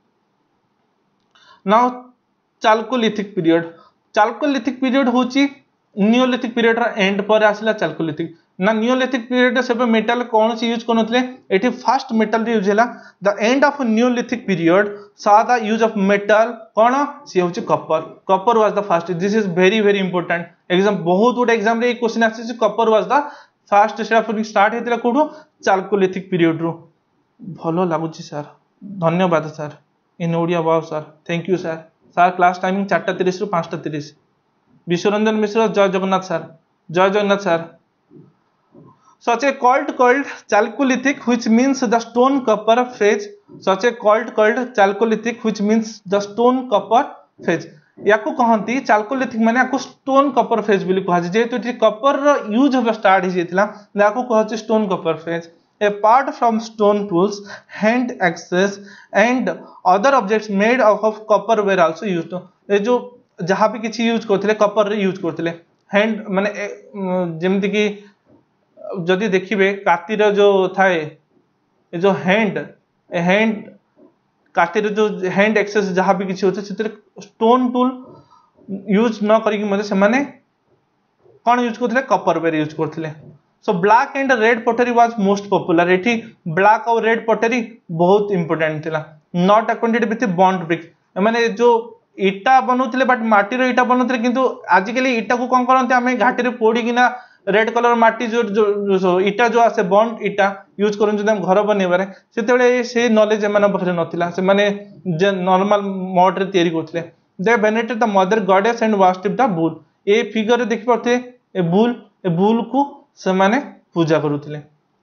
नाउ चाल्कोलिथिक पीरियड होची नियोलिथिक पीरियड रा एंड पर आसला चाल्कोलिथिक ना नियोलिथिक पीरियड से मेटल कौन सी यूज करनथले एठी फास्ट मेटल रे यूज हला। The end of neolithic period saw the use of metal कौन सी होची copper was the first. This is very very important exam बहुत गुड एग्जाम रे क्वेश्चन आसी copper was the first start हेतिला कोठो चाल्कोलिथिक पीरियड रो। भलो लागुची सर धन्यवाद sir in Odia wow sir thank you sir. Sir class timing 4:30 रु 5:30। विश्वरंजन मिश्र जय जगन्नाथ सर जय Jagannath sir. Such a called chalcolithic which means the stone copper phase. Such a called chalcolithic which means the stone copper phase. याकू कहंती chalcolithic माने याकू stone copper phase बोली कहा जेतु T Kapoor रो use होबा स्टार्ट हि जेतला याकू कहछि stone copper phase. Apart from stone tools hand axes and other objects made of copper were also used. ए जो जहां भी किछि यूज करथिले कपर रे यूज करथिले हैंड माने जेमति कि जदि देखिबे कातिर जो थाए ए जो हैंड कातिर जो हैंड एक्सेस जहां भी किछि होते सेते स्टोन टूल यूज न करी कि मते से माने कोन यूज करथिले कपर वेर यूज करथिले। So black and red pottery was most popular. एठी ब्लैक और रेड पॉटरी बहुत इंपोर्टेंट थिला not acquainted with burnt brick माने जो इटा बनौथिले बट माटी रो इटा बनौथिले किंतु आजिकली इटा को कोन करनते हमें घाटी रे पोडी किना रेड कलर माटी जो इटा जो आसे बॉन्ड इटा यूज करन जदि हम घर बनेबारे सेतेले से नॉलेज एमान बखरे नथिला से माने जे नॉर्मल मॉड रे तयारी करथिले। They venerated the mother goddess and worship the bull. ए फिगर रे देखि परथे ए बुल को से माने पूजा करूथिले।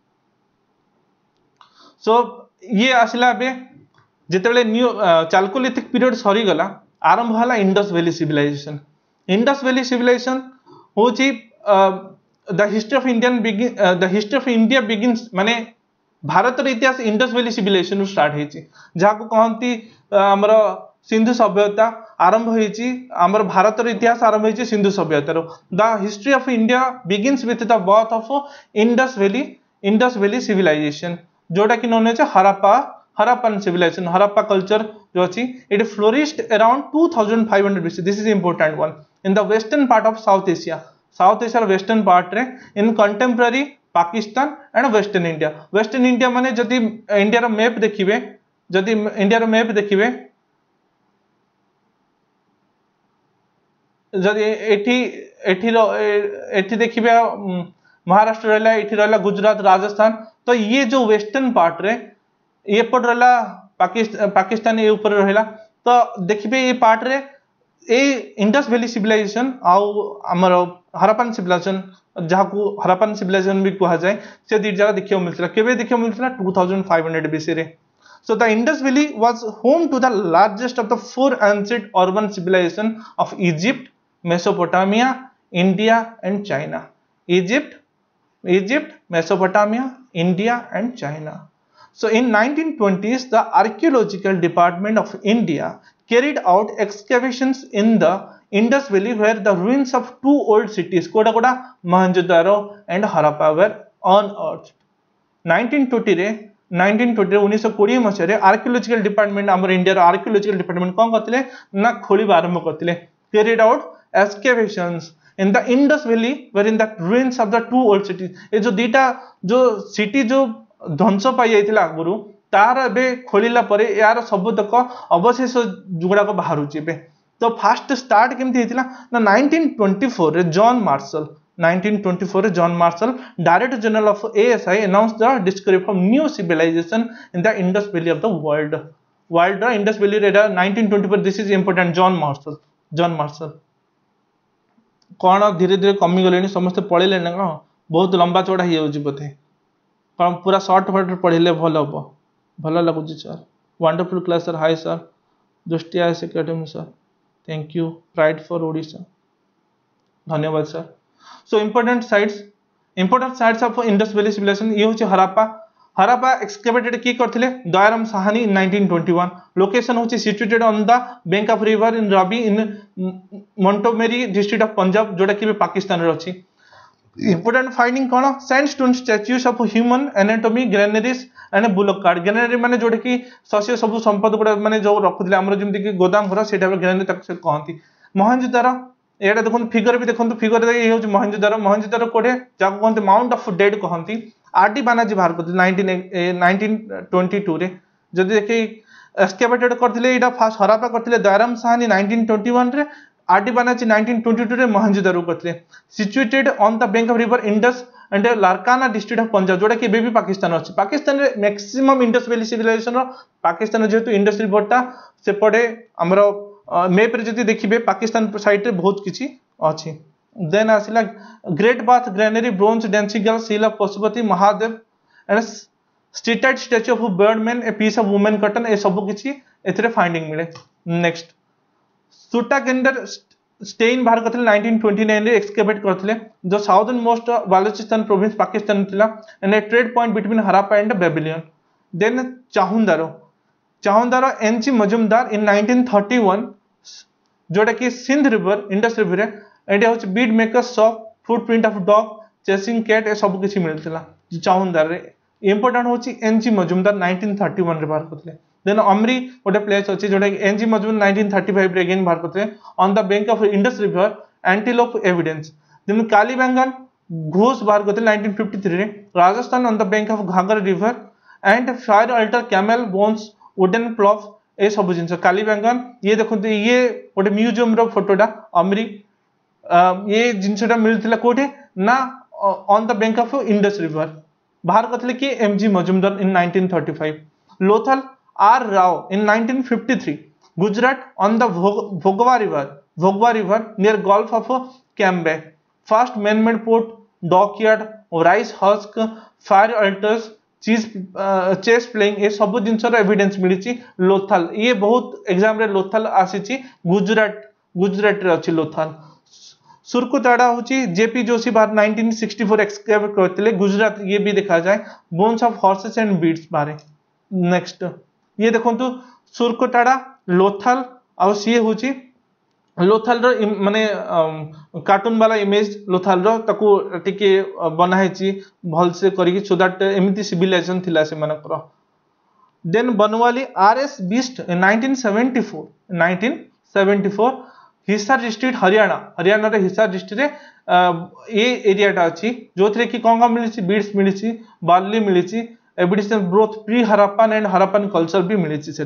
सो ये आसला बे जेतेले न्यू चाल्कोलिथिक पीरियड सरी गला आरंभ हला Indus valley civilisation. Indus valley civilisation होची the history of India begins माने भारत रे इतिहास इंडस वैली सिविलाइजेशन रो स्टार्ट हेची जहा को कहंती हमर सिंधु सभ्यता आरंभ हेची हमर भारत रो इतिहास आरंभ हेची सिंधु सभ्यता रो। The history of India begins with the birth of Indus valley civilisation जोटा कि नोन है हरप्पन सिविलाइजेशन। हरप्पा कल्चर जो अछि it flourished around 2500 BC। This is important one in the western part of south Asia. South Asia western part रे in contemporary Pakistan and western India. Western India माने जदि India रो map देखिबे, जदि India रो map देखिबे, जदि एठी एठी देखिबे महाराष्ट्र रहला, एठी रहला गुजरात, राजस्थान, तो ये जो वेस्टर्न पार्ट रे ये पड़ रहला पाकिस्तान ये ऊपर रहला। तो देखिबे ये पार्ट रे ए इंडस वैली सिविलाइजेशन आउ हमर हरप्पन सिविलाइजेशन, जहाँ को हरप्पन सिविलाइजेशन भी कहा जाए, से दी जगह देखियो मिलथिला। केबे देखियो मिलथिला 2500 बीसी रे। So the Indus Valley was home to the largest of the 4 ancient urban civilization of Egypt, Mesopotamia, India and China. Egypt, Mesopotamia, India and China. So in 1920s, the Archaeological Department of India carried out excavations in the Indus Valley where the ruins of 2 old cities, Koda, Mohenjo-daro and Harappa, were unearthed. 1920 रे 1920 मसीह archaeological department आम India archaeological department कौन करते ना खोलिबा आरंभ करते, carried out excavations in the Indus valley where in the ruins of the 2 old cities. ये जो दीटा जो सिटी जो ध्वंस पाई जाइतिला आगुरु तार एबे खोलिला परे यार सबतक अवशेष जुगुड़ा को बाहर एबे। तो फास्ट स्टार्ट केमती हेतिला ना 1924 रे John Marshall, 1924 John Marshall director general of ASI announced the discovery of new civilization in the Indus Valley of the world. World Indus Valley रे 1924, this is important, John Marshall. कौन धीरे धीरे कमी गले समस्त पढ़े ना कौन बहुत लंबा चौड़ा हो बोधे, कौन पूरा सर्ट फट पढ़े भल हम भल लगुच sir. Wonderful class sir, hi sir, Drishti IAS academy sir, thank you, pride for Odisha, धन्यवाद sir. So important sites of Indus Valley civilization ये होची हराप्पा एक्सकेवेटेड की करथिले दयाराम साहनी in 1921। लोकेशन होची situated on the bank of river in Ravi in Montgomery district of Punjab, जोटा कि पाकिस्तान रे अछि। इंपोर्टेंट फाइंडिंग कोन sandstone statues of human anatomy, granaries and bullock cart. Granary माने जोटा कि शस्य सब संपद गुडा माने जो रखुथिले हमर जेमति कि गोदाम घर सेटा ग्रेनरी तक से कहंती। मोहनजोदारो एटा देखो फिगर भी देखो, फिगर ये होची मोहनजोदारो कोडे जाको कहते माउंट ऑफ डेड कहंती। आरडी बानाजी बाहर करते 1922 रे। जदि देखि एक्सकेवेटेड करथिले एटा फास्ट हराप्पा करथिले दयाराम साहनी 1921 रे, आरडी बानाजी 1922 रे मोहनजोदारो करथिले। Situated on the bank of river Indus and Larkana district of Punjab, जोटा कि भी पाकिस्तान अछि। पाकिस्तान रे मैक्सिमम इंडस वैली सिविलाइजेशन रो पाकिस्तान जेहेतु इंडस रिवरटा से पड़े हमरो मैप रे जदि देखिबे पाकिस्तान साइड रे बहुत किछि अछि। देन आसिला great bath granary, bronze dancing girl, seal of Pashupati Mahadev and steatite statue of bearded man, a piece of women cotton, ए सब किछि एथरे फाइंडिंग मिले। नेक्स्ट सुटाकेंडर स्टेन बाहर करथिले 1929 रे एक्सकेवेट करथिले, जो southern most Baluchistan province Pakistan थिला and a trade point between Harappa and Babylon. Then Chanhudaro NG Majumdar in 1931, जोटा कि Sindh river Indus river and होची Beed maker shop, footprint of dog, chasing cat, ए सब किछि मिलथिला चाहुंदार रे। इंपोर्टेंट होची एनजी मजुमदार 1931 रे बाहर करथिले। देन अमरी गोटे प्लेस अछि जोटा कि एनजी मजुमदार 1935 रे अगेन बाहर करथिले on the bank of Indus river, antelope evidence. Then Kalibangan Ghosh बाहर करथिले 1953 रे, Rajasthan on the bank of Ghaggar river and fire altar, camel bones, wooden plough, ए सब जिनस। कालीबंगान ये देखते ये गोटे म्यूजियम रो फोटोटा अमरी, ये जिनसटा मिलथिला कोठे ना on the bank of Indus river, बाहर करथिले कि M G Majumdar in 1935। Lothal R Rao in 1953, Gujarat on the Bhogava river near gulf of Cambay, first man-made port, dockyard, rice husk, fire altars, chess playing, ये सब जिनसर एविडेंस मिली। लोथल ये बहुत एग्जाम रे लोथल आसी, गुजरात रे अछि लोथल। सुरकुताड़ा होची जेपी जोशी बार 1964 एक्सकेवेट करथिले गुजरात, ये भी देखा जाए। Bones of horses and beads बारे। नेक्स्ट ये देखंतु सुरकुताड़ा, लोथल और सी होची लोथल रो माने कार्टून वाला इमेज लोथल रो ताकू टिके बना हेची भल से करी सो दैट एमिति सिविलाइजेशन थिला से मानकर। Then Banawali R S Bisht 1974 Hisar district Haryana रे हिसार डिस्ट्रिक्ट रे ये एरियाटा अच्छी जो थे कि कौन मिली बीड्स मिली बार्ली मिली evidence both pre Harappan and Harappan culture भी मिली से।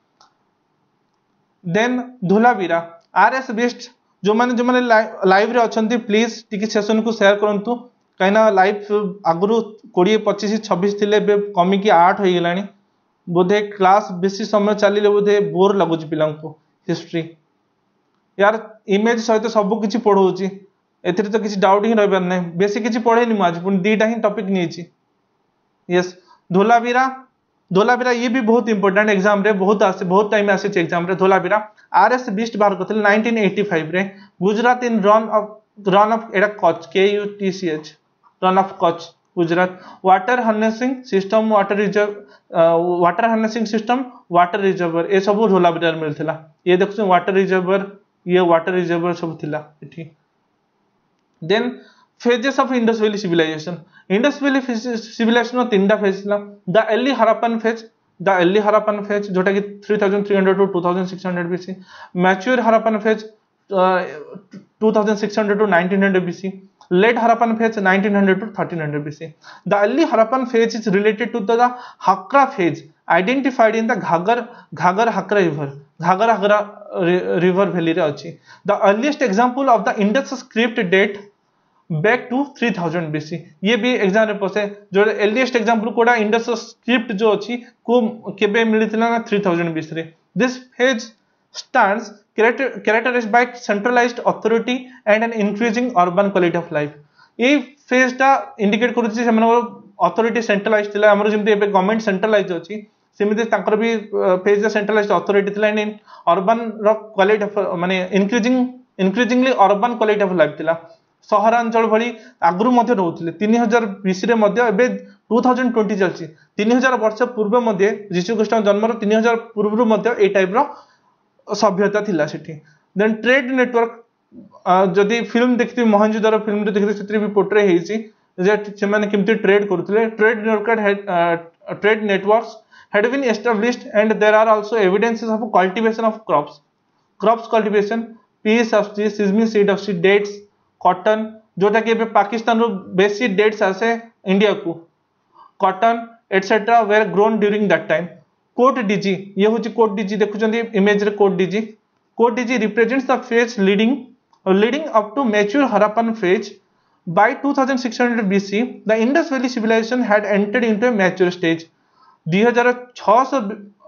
देन धोलावीरा आरएस बेस्ट जो मैंने लाइव रे अच्छा प्लीज टी सेशन को शेयर करूँ कहीं लाइव आगु 20-25-26 थे कमिकी 8 हो गला बोधे क्लास बेसी समय चलिए बोधे बोर लगुच पिला हिस्ट्री यार इमेज सहित सब किसी पढ़ाऊँगी एथिरे तो किसी डाउट ही रही ना बेसी किसी पढ़ेनी मुझे आज पुणी 2टा ही टॉपिक नहीं। यस धोलावीरा ये भी बहुत इंपोर्टेंट एग्जाम रे बहुत टाइम आसी एग्जाम रे धोलावीरा आरएस बिस्ट बाहर करथिले 1985 रे गुजरात इन रन ऑफ एटा Kutch KUTCH Rann of Kutch Gujarat water harnessing system water harnessing system water reservoir ए सब धोलावीरा मिलथिला ये देखु वाटर रिजर्वर ये वाटर रिजर्वर सब थिला एठी। Then phases of Indus valley civilization नो 3टा फेज थिला द अर्ली हराप्पन फेज जोटा कि 3300 to 2600 BC mature Harappan phase 2600 to 1900 BC late Harappan phase 1900 to 1300 BC the early Harappan phase is related to the Hakra phase identified in the Ghaggar Hakra river valley रे अछि। the earliest example of the Indus script date back to 3000 BC ये भी exam रे पसे जो earliest example कोडा Indus script जो अछि को केबे मिलितला ना 3000 BC रे this phase stands characterized by centralized authority and an increasing urban quality of life ये फेज टा इंडिकेट करूची से मानो अथॉरिटी सेंट्रलाइज्ड थिला हमर जेमते एबे गवर्नमेंट सेंट्रलाइज्ड अछि सेमिते ताकर भी फेज दा सेंट्रलाइज्ड अथॉरिटी थिला इन अर्बन रो क्वालिटी ऑफ माने increasingly urban quality of life थिला सहरांचल भली आगरु मध्ये रहउथिले 3000 BC रे मध्ये एबे 2020 चलची 3000 वर्ष पूर्व मध्ये जीसु ख्रीष्ट जन्मर 3000 पूर्व मध्ये ए टाइप रो सभ्यता थिला सेठी। देन ट्रेड नेटवर्क जदि फिल्म देखथि मोहनजोदारो फिल्म रे देखथि सेत्री भी पोर्ट्रे हेछि जे से माने केमति ट्रेड करूथिले trade networks had been established and there are also evidences of cultivation of crops cultivation peas of seed sesame seed of seed dates cotton जोटा कि पाकिस्तान रो बेसी डेट्स आसे इंडिया को cotton etcetera were grown during that time. Kot Diji ये होची कोट डीजी देखुचंदी image रे Kot Diji represents the phase leading up to mature Harappan phase by 2600 BC the Indus Valley civilization had entered into a mature stage 2600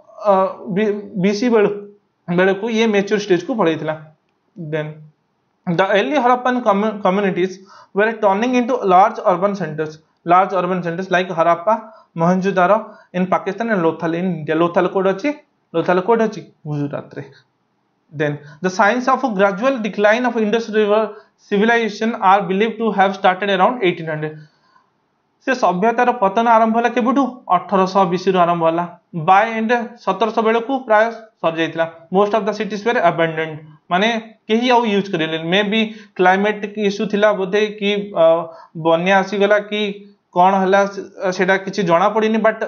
BC बेले को ये mature stage को पढ़ाइथिला। Then the early Harappan communities were turning into large urban centers like Harappa Mohenjo-daro in Pakistan and Lothal in India Lothal code अछि Gujarat रे। Then the signs of a gradual decline of Indus River civilization are believed to have started around 1800 से सभ्यतार पतन आरंभ होला केबुटू 1800 BC आरंभ होला bye and 1700 बेले को प्राय सर जाइतला most of the cities were abandoned माने केही आउ यूज करिले मे बी क्लाइमेट की इशू थिला बोधे कि बन्या आसी गला कि कोन हला सेटा किछि जणा पडिनी बट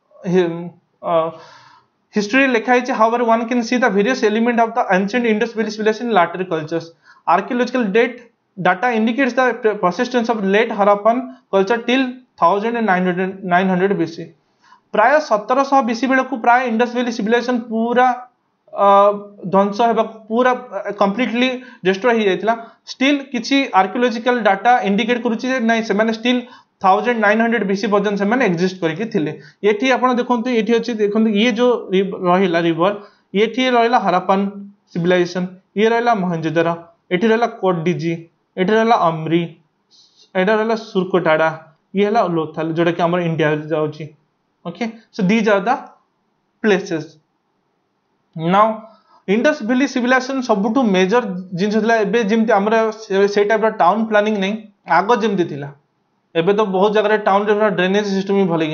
history लिखा है however one can see the various element of the ancient Indus Valley civilization in later cultures archaeological data indicates the persistence of late Harappan culture till 1900 BC प्राय 1700 BC बेले को प्राय इंडस वैली सिविलाइजेशन पूरा ध्वंस हेबा पूरा completely destroy हो जाइतला स्टिल किछि आर्कियोलॉजिकल डाटा इंडिकेट करूची जे नै से माने स्टिल 1900 BC पर्यंत से माने एग्जिस्ट करके थिले। एठी आपण देखंतु एठी अछि देखंतु ये जो रहिला रिवर एठी रहिला हराप्पन सिविलाइजेशन ये रहिला मोहेंजोदारो एठी रहिला कोट डीजी एठी रहिला अमरी एटा रहिला सुरकोटाडा ये हला लोथल जोटा कि हमर इंडिया जाउची। Okay so these are the places. Now Indus valley civilization सबुटू मेजर जिंस थिला एबे जेमति हमर से टाइप रो टाउन प्लानिंग नै आगो जेमति थिला एबे तो बहुत जगह टाउन रे ड्रेनेज सिस्टम भी भले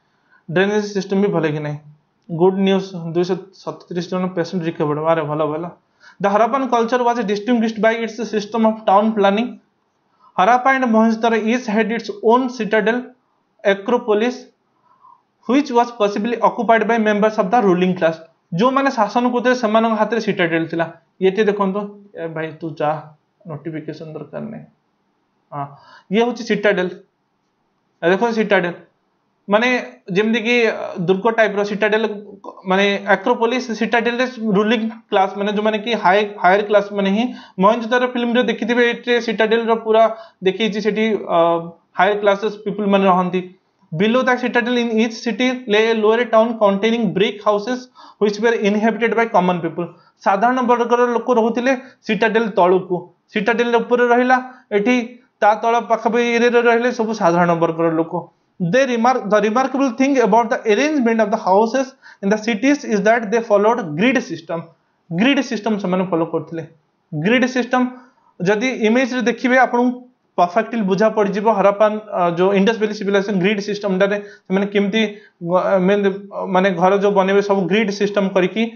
कि नहीं गुड न्यूज 237 जन पेशेंट रिकवर्ड मारे भलो the Harappan culture was distinguished by its system of town planning Harappa and Mohenjo-daro each had its own citadel acropolis which was possibly occupied by members of the ruling class जो माने शासन करते से हाथ में Citadel थिला ये देखो भाई तू जा नोटिफिकेशन दरकार नहीं हाँ ये हूँ सिटाडेल देखो सिटाडेल माने जेमती कि दुर्ग टाइप रो सिटाडेल माने एक्रोपोलिस सिटाडेल रूलिंग क्लास माने जो माने कि हायर क्लास माने ही मोहनजोदारो फिल्म रे देखिथिबे एटे सिटाडेल रो पूरा देखिछि सेठी हायर क्लासेस पीपल माने रहंती below the citadel in each city lay a lower town containing brick houses which were inhabited by common people साधारण वर्गर लोक रहुतिले सिटाडेल तळुकु सिटाडेल ऊपर रहिला एठी ता तळ पाखबे एरिया रहिले सब साधारण वर्गर लोक the remarkable thing about the arrangement of the houses in the cities is that they followed grid system से माने फॉलो करथिले ग्रिड सिस्टम जदि इमेज रे देखिबे आपन परफेक्टली बुझा पड़ जिवो हरप्पन जो Indus valley civilization grid system डारे माने केमती माने घर जो बनेबे सब ग्रिड सिस्टम करके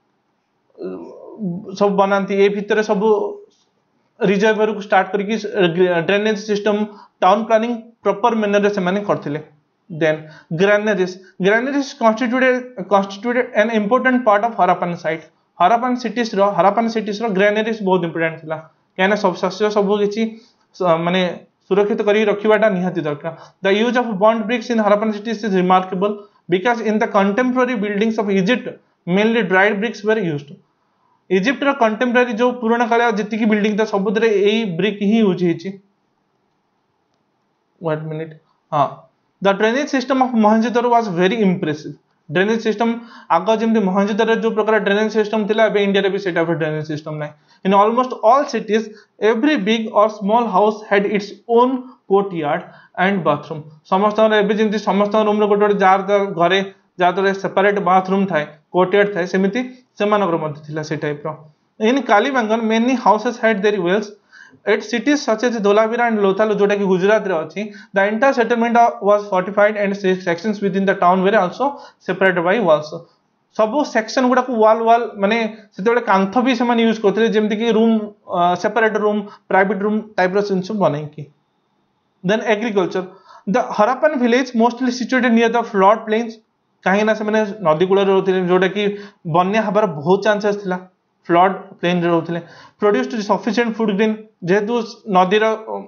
सब बनाती ए भितर सब रिजर्वर को स्टार्ट करके drainage system town planning proper manner रे से माने करथिले then granaries constituted an important part of Harappan site Harappan cities रो ग्रेनरीज बहुत इंपोर्टेंट थिला केना सब शस्य सब किछि माने सुरक्षित करी रखिबाटा निहाती दरकार the use of burnt bricks in Harappan cities is remarkable because in the contemporary buildings of Egypt mainly dried bricks were used Egypt रो कंटेम्पररी जो पुराना काल जति की बिल्डिंग था सब दरे एई ब्रिक ही यूज हिची 1 मिनिट हां the drainage system of Mohenjo-daro was very impressive drainage system आगा जेमति मोहनजोदारो जो प्रकार ड्रेनेज सिस्टम थिला बे इंडिया रे भी सेटा ड्रेनेज सिस्टम नै in almost all cities every big or small house had its own courtyard and bathroom समस्त एबे जेमति समस्त रूम रे गोटे जार घरे जादरे सेपरेट बाथरूम थाए कोर्टयार्ड थाए सेमिति सेमानकर मध्य थिला से टाइप रो in Kalibangan many houses had their wells at cities such as Dholavira and Lothal जोटा कि गुजरात रे अछि the entire settlement was fortified and sections within the town were also separated by walls सब सेक्शन गुडा को वॉल माने सेतेबे कांथ भी से माने यूज करथले जेमति कि room separate room private room type रो सिंस बनै की then agriculture the Harappan village mostly situated near the flood plains कहीं ना से मैंने नदी कूल रोते जोटा कि बन्या हबार बहुत चांसेस थिला फ्लड प्लेन रे रोते प्रोड्यूस्ड सफिशिएंट फूड ग्रेन जेहेतु नदीर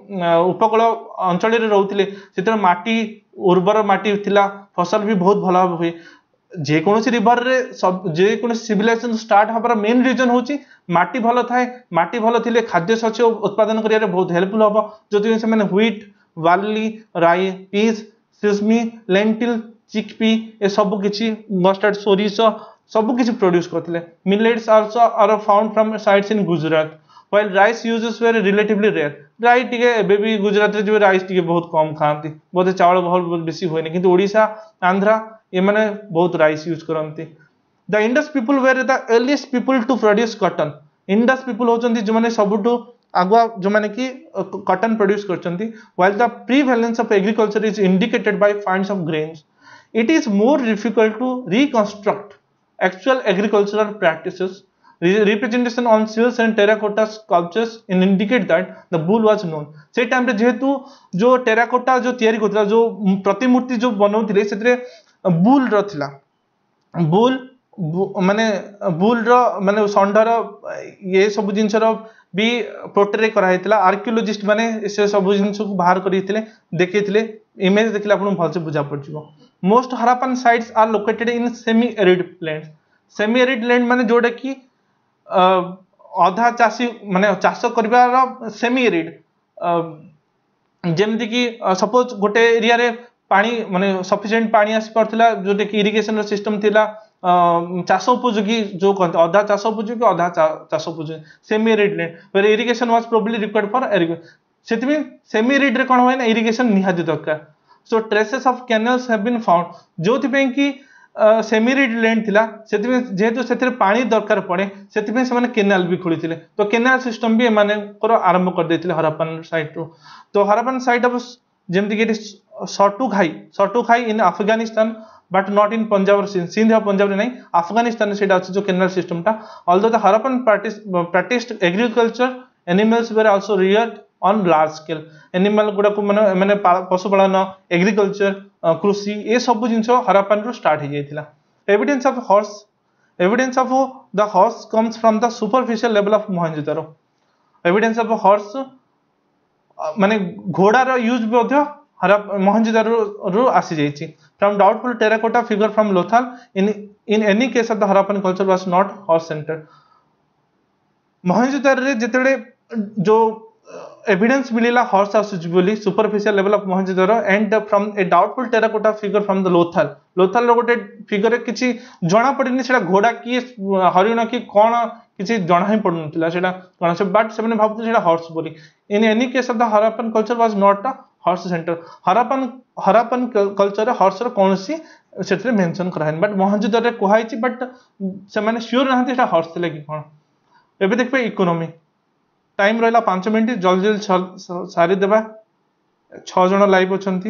उपकूल अंचल रे रोते से माटी उर्वर माटी थिला फसल भी बहुत भल हुए जेकोसी रिवर रे सब जेकोसी सिविलाइजेशन स्टार्ट हबार मेन रीजन होची माटी भल थाए माटी भल थिले खाद्य शस्य उत्पादन करिया रे बहुत हेल्पफुल हबो जति से माने wheat barley rye peas sesame lentil chickpea ए सब किछि मस्टर्ड सोरिस सब किछि प्रोड्यूस करथिले millets also are found from sites in Gujarat while rice uses were relatively rare राई टिके एबे भी गुजरात रे जो राइस टिके बहुत कम खांती बोते चावल बहुत बेसी होइने किंतु ओडिसा आंध्रा ए माने बहुत राइस यूज करंती the Indus people were the earliest people to produce cotton Indus people होचंती जो माने सबुटू आगुआ जो माने कि कॉटन प्रोड्यूस करचंती while the prevalence of agriculture is indicated by finds of grains it is more difficult to reconstruct actual agricultural practices. Representation on seals and terracotta sculptures indicate that the bull was known. से time रे जेहेतु जो terracotta जो तयारी करथला जो प्रतिमूर्ति जो बनौथिले सेतरे bull रो थिला बुल माने बुल रो माने संडर ये सब जिंस रो भी पोर्ट्रे करा हेतला आर्कियोलॉजिस्ट माने से सब जिंस को बाहर करिथिले देखैथिले इमेज देखिले आपन भलसे बुझा पड़जिवो most Harappan sites are located in semi arid land semi arid land माने जोडा कि अधा चासी माने चाष करबार सेमी एरिड जेमति कि सपोज गोटे एरिया रे पानी माने सफिशिएंट पानी आसी परथिला जोटे कि इरिगेशन सिस्टम थिला चाष उपयोगी जो कहते अधा चाष उपयोगी अधा चाष उपयोगी semi arid land where irrigation was probably required for irrigation सेतिमे सेमी एरिड रे कोन होय ना इरिगेशन निहाती दरकार so traces of canals have been found जोथि पे कि सेमी एरिड लैंड थिला सेतिमे जेहेतु सेतिर पानी दरकार पड़े सेतिमे से माने कैनाल भी खोलिथिले तो कैनाल सिस्टम भी माने कर आरंभ कर देथिले हरप्पन साइट रो तो हरप्पन साइट ऑफ जेमति कि सटुखाई in Afghanistan but not in Punjab or Sindh और पंजाब रे नहीं अफगानिस्तान से सेटा जो कैनाल सिस्टम टा although the Harappan practised agriculture animals were also reared on large scale animal गुडा को माने पशुपालन एग्रीकल्चर कृषि ए सब जिंस हरप्पन रो स्टार्ट हो जाइतिला evidence of horse Evidence of the horse comes from the superficial level of Mohenjo-daro. Evidence of a horse माने घोड़ार यूज Mohenjo-daro आसी जाइछि. From doubtful terracotta figure from Lothal, in any case of the Harappan culture was not horse centered. Mohenjo-daro रे जेतेले जो evidence मिलिला horse आसुछि बोली superficial level of Mohenjo-daro and from a doubtful terracotta figure from the Lothal रो गोटे figure रे किछि जणा पडिनी सेटा घोड़ा की हरिण की कोन किछि जणा ही पडनतिला सेटा कोन से बट सेमने भाबुते सेटा horse बोली. In any case of the Harappan culture was not a horse center. Harappan culture रे horse रो कोनसी सेतरे मेंशन कराहन बट Mohenjo-daro रे कोहाइछि बट से माने श्योर रहते सेटा horse थिले कि कोन. एबे देखबे इकोनॉमी टाइम रहा 5 मिनट जल्दी जल्दी सारी देवा 6 जन लाइव अच्छी.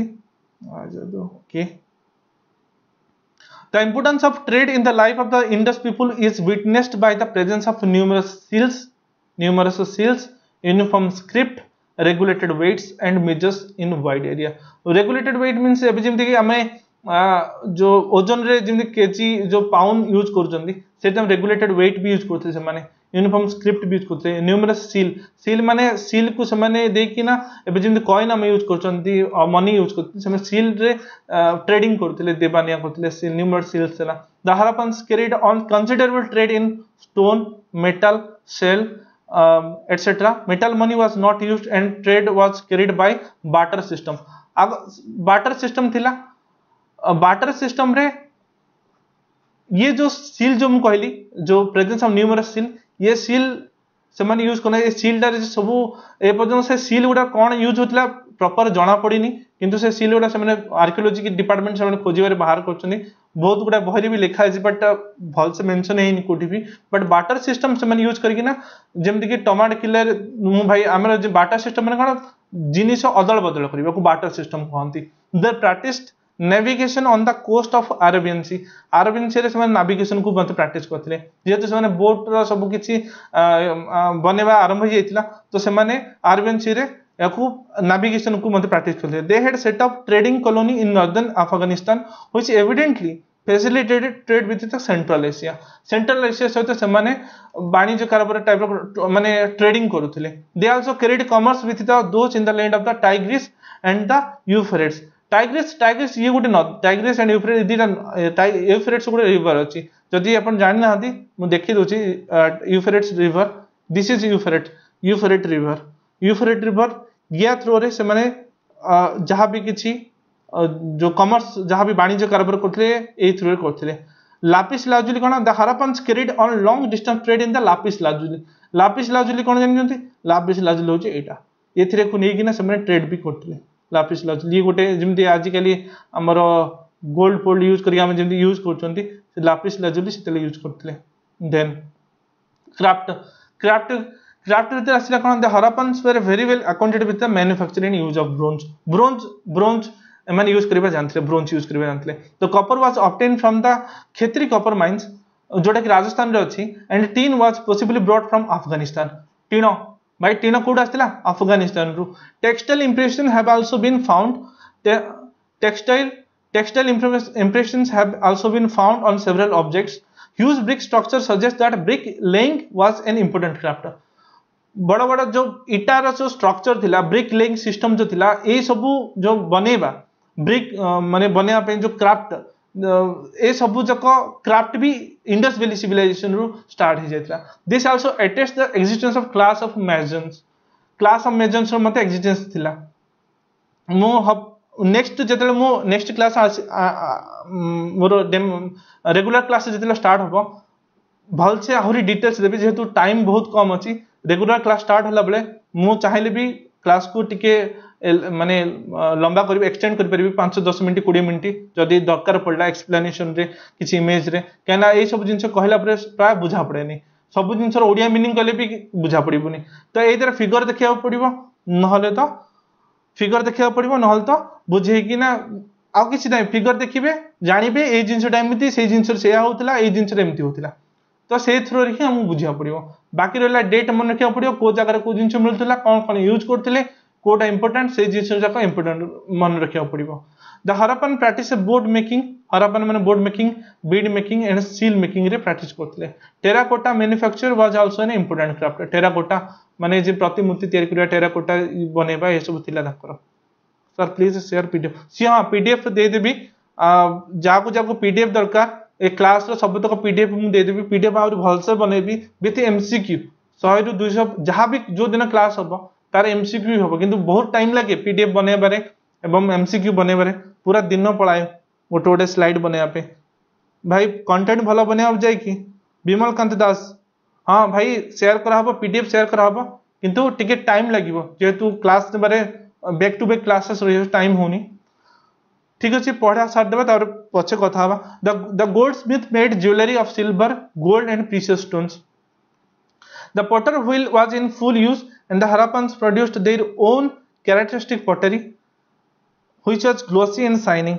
The importance of trade in the life of the Indus people is witnessed by the presence of numerous seals, uniform script, regulated weights and measures in wide area. Regulated weight means एबे जेमति कि हमें जो ओजन रे जेमति K G जो pound use करजंदी सेटा रेगुलेटेड वेट भी यूज करते से माने यूनिफॉर्म स्क्रिप्ट भी यूज करते हैं. न्यूमरस सील माने सील को से माने देकी ना एबे जेमति कॉइन हम यूज करचंदी मनी यूज करते से सील रे ट्रेडिंग करथिले देबानिया करथिले सील न्यूमरस सील्स ना. The Harappans carried on considerable trade in stone, metal, shell etc. Metal money was not used and trade was carried by barter system. Barter system थिला. Barter system रे ये जो seal जो मु कहली जो प्रेजेंस ऑफ न्यूमरस सील ये seal से माने यूज करना ये सील टा सब ए पर्यंत से सील गुडा कोन यूज होतला प्रॉपर जाना पड़ीनी किंतु से सील गुडा से माने आर्कियोलॉजी की डिपार्टमेंट से माने खोजिबारे बाहर करछनी बहुत गुडा बहरी भी लिखा है बट भल से मेंशन हेनी कोठी भी बट बाटर सिस्टम से माने यूज करके ना जेमति कि टमाटो किलर मु भाई हमर जे बाटर सिस्टम माने कोन जिनिस अदल बदल करबा को बाटर सिस्टम कहंती. The practised navigation on the coast of Arabian sea रे से नेविगेशन को मत प्रैक्टिस करथिले जेतु से बोट रो सब किछि बनेबा आरंभ हो जाइतिला तो से अरेबियन सी रे याकू नेविगेशन को मत प्रैक्टिस करथिले. They had set up trading colony in northern Afghanistan which evidently facilitated trade with the central Asia सहित से वाणिज्य कारोबार टाइप माने ट्रेडिंग करुथिले. They also carried commerce with the those in the land of the Tigris and the Euphrates. Tigris ये गोटे Tigris and Euphrates गोटे river अच्छी जदि अपन जानि नाहंती मु देखि दोची Euphrates river. This is Euphrate river या थ्रो रे से माने जहां भी किछि जो कॉमर्स जहां भी वाणिज्य कारोबार करथिले ए थ्रो रे करथिले. लापिस लाजुली कोन the Harappans carried on long distance trade in the lapis lazuli कोन जानजंती लापिस लाजुली होची एटा एथिरे को नेकी ना से ट्रेड भी करथिले. लापिस लाजुली गोटे जमती आजिकल आमर गोल्ड फोल्ड यूज करके हम जमती यूज करछंती लापिस लाजुली सेतले यूज करथिले. देन क्राफ्ट भीतर आसिला कोन the Harappans were very well accounted with the manufacturing use of bronze एमन यूज करबा जानथिले ब्रोंज यूज करबा जानथिले. The copper was obtain from the Khetri copper mines जोटा कि राजस्थान रे अछि and tin was possibly brought from Afghanistan. टीनो भाई टीनो कोड आस्तिला अफगानिस्तान रु. Textile impression have also been found textile impressions have also been found on several objects. Huge brick structure suggests that brick laying was an important craft. बड़ा बड़ा जो इटार जो स्ट्रक्चर थिला ब्रिक लेइंग सिस्टम जो थिला ए सबु जो बनेबा ब्रिक माने बनेया पे जो क्राफ्ट ए सबु जको क्राफ्ट भी इंडस वैली सिविलाइजेशन रु स्टार्ट हो जायतला. This also attest the existence of class of masons रो मते एक्जिस्टेंस थिला. मो नेक्स्ट जेतले मो next class more regular class जेतले स्टार्ट होबो भल से आहुरी डिटेल्स देबे जेहेतु टाइम बहुत कम अछि. रेगुलर क्लास स्टार्ट होला बेले मु चाहिले भी क्लास को टिके माने लंबा करी एक्सटेंड कर परबी 5-10 मिनिट 20 मिनिट जदि दरकार पड़ला एक्सप्लेनेशन रे किछि इमेज रे केना ए सब जिंस कहला परे प्राय बुझा पड़ेनी सब जिंस रो ओडिया मीनिंग कले भी बुझा पड़िबोनी. तो एई तरह फिगर देखिया पड़िबो नहले तो बुझे कि ना आ किछि नै फिगर देखिबे जानिबे ए जिंसटा एमिति से जिंस से या होतला ए जिंस रे एमिति होतला तो से थ्रो रे हम बुझिया पड़िबो. बाकी रहला डेट मन रखिया पड़िबो को जगह को जिंस मिलतला कोन यूज करथिले कोटा इंपोर्टेंट से जिंस जाका इंपोर्टेंट मन रखिया पड़िबो. The Harappan practice boat making Harappan मैंने boat making, bead making and seal making रे प्रैक्टिस करथिले। Terracotta manufacture was also an important craft. Terracotta माने जे प्रतिमूर्ति तैयारी करिया टेराकोटा बनेबा ए सब थिला ताकर। Sir please share PDF. सी हां पीडीएफ दे देबी जाको जाको पीडीएफ दरकार ए क्लास रो सब तक पीडीएफ मु दे देबी। पीडीएफ आउर भलसे बनेबी विथ एमसीक्यू 100 रु 200 जहां भी जो दिन क्लास हबो तार एमसीक्यू हबो किंतु बहुत टाइम लागे पीडीएफ बनेबारे एवं एमसीक्यू बनेबारे पूरा दिन पळाए गोटे गोटे स्लाइड बनेबा पे। भाई कंटेंट भलो बनेबा जाय कि विमल कांत दास हाँ भाई शेयर करा हबो पीडीएफ शेयर करा हबो किंतु टिके टाइम लागिवो जेतु क्लास बारे बैक टू बैक क्लासेस रही टाइम होनी। ठीक अच्छे पढ़ा सार देबा तार पछे कथा हबा। The goldsmith made jewellery of silver gold and precious stones. The potter wheel was in full use and the Harappans produced their own characteristic pottery which was glossy and shining.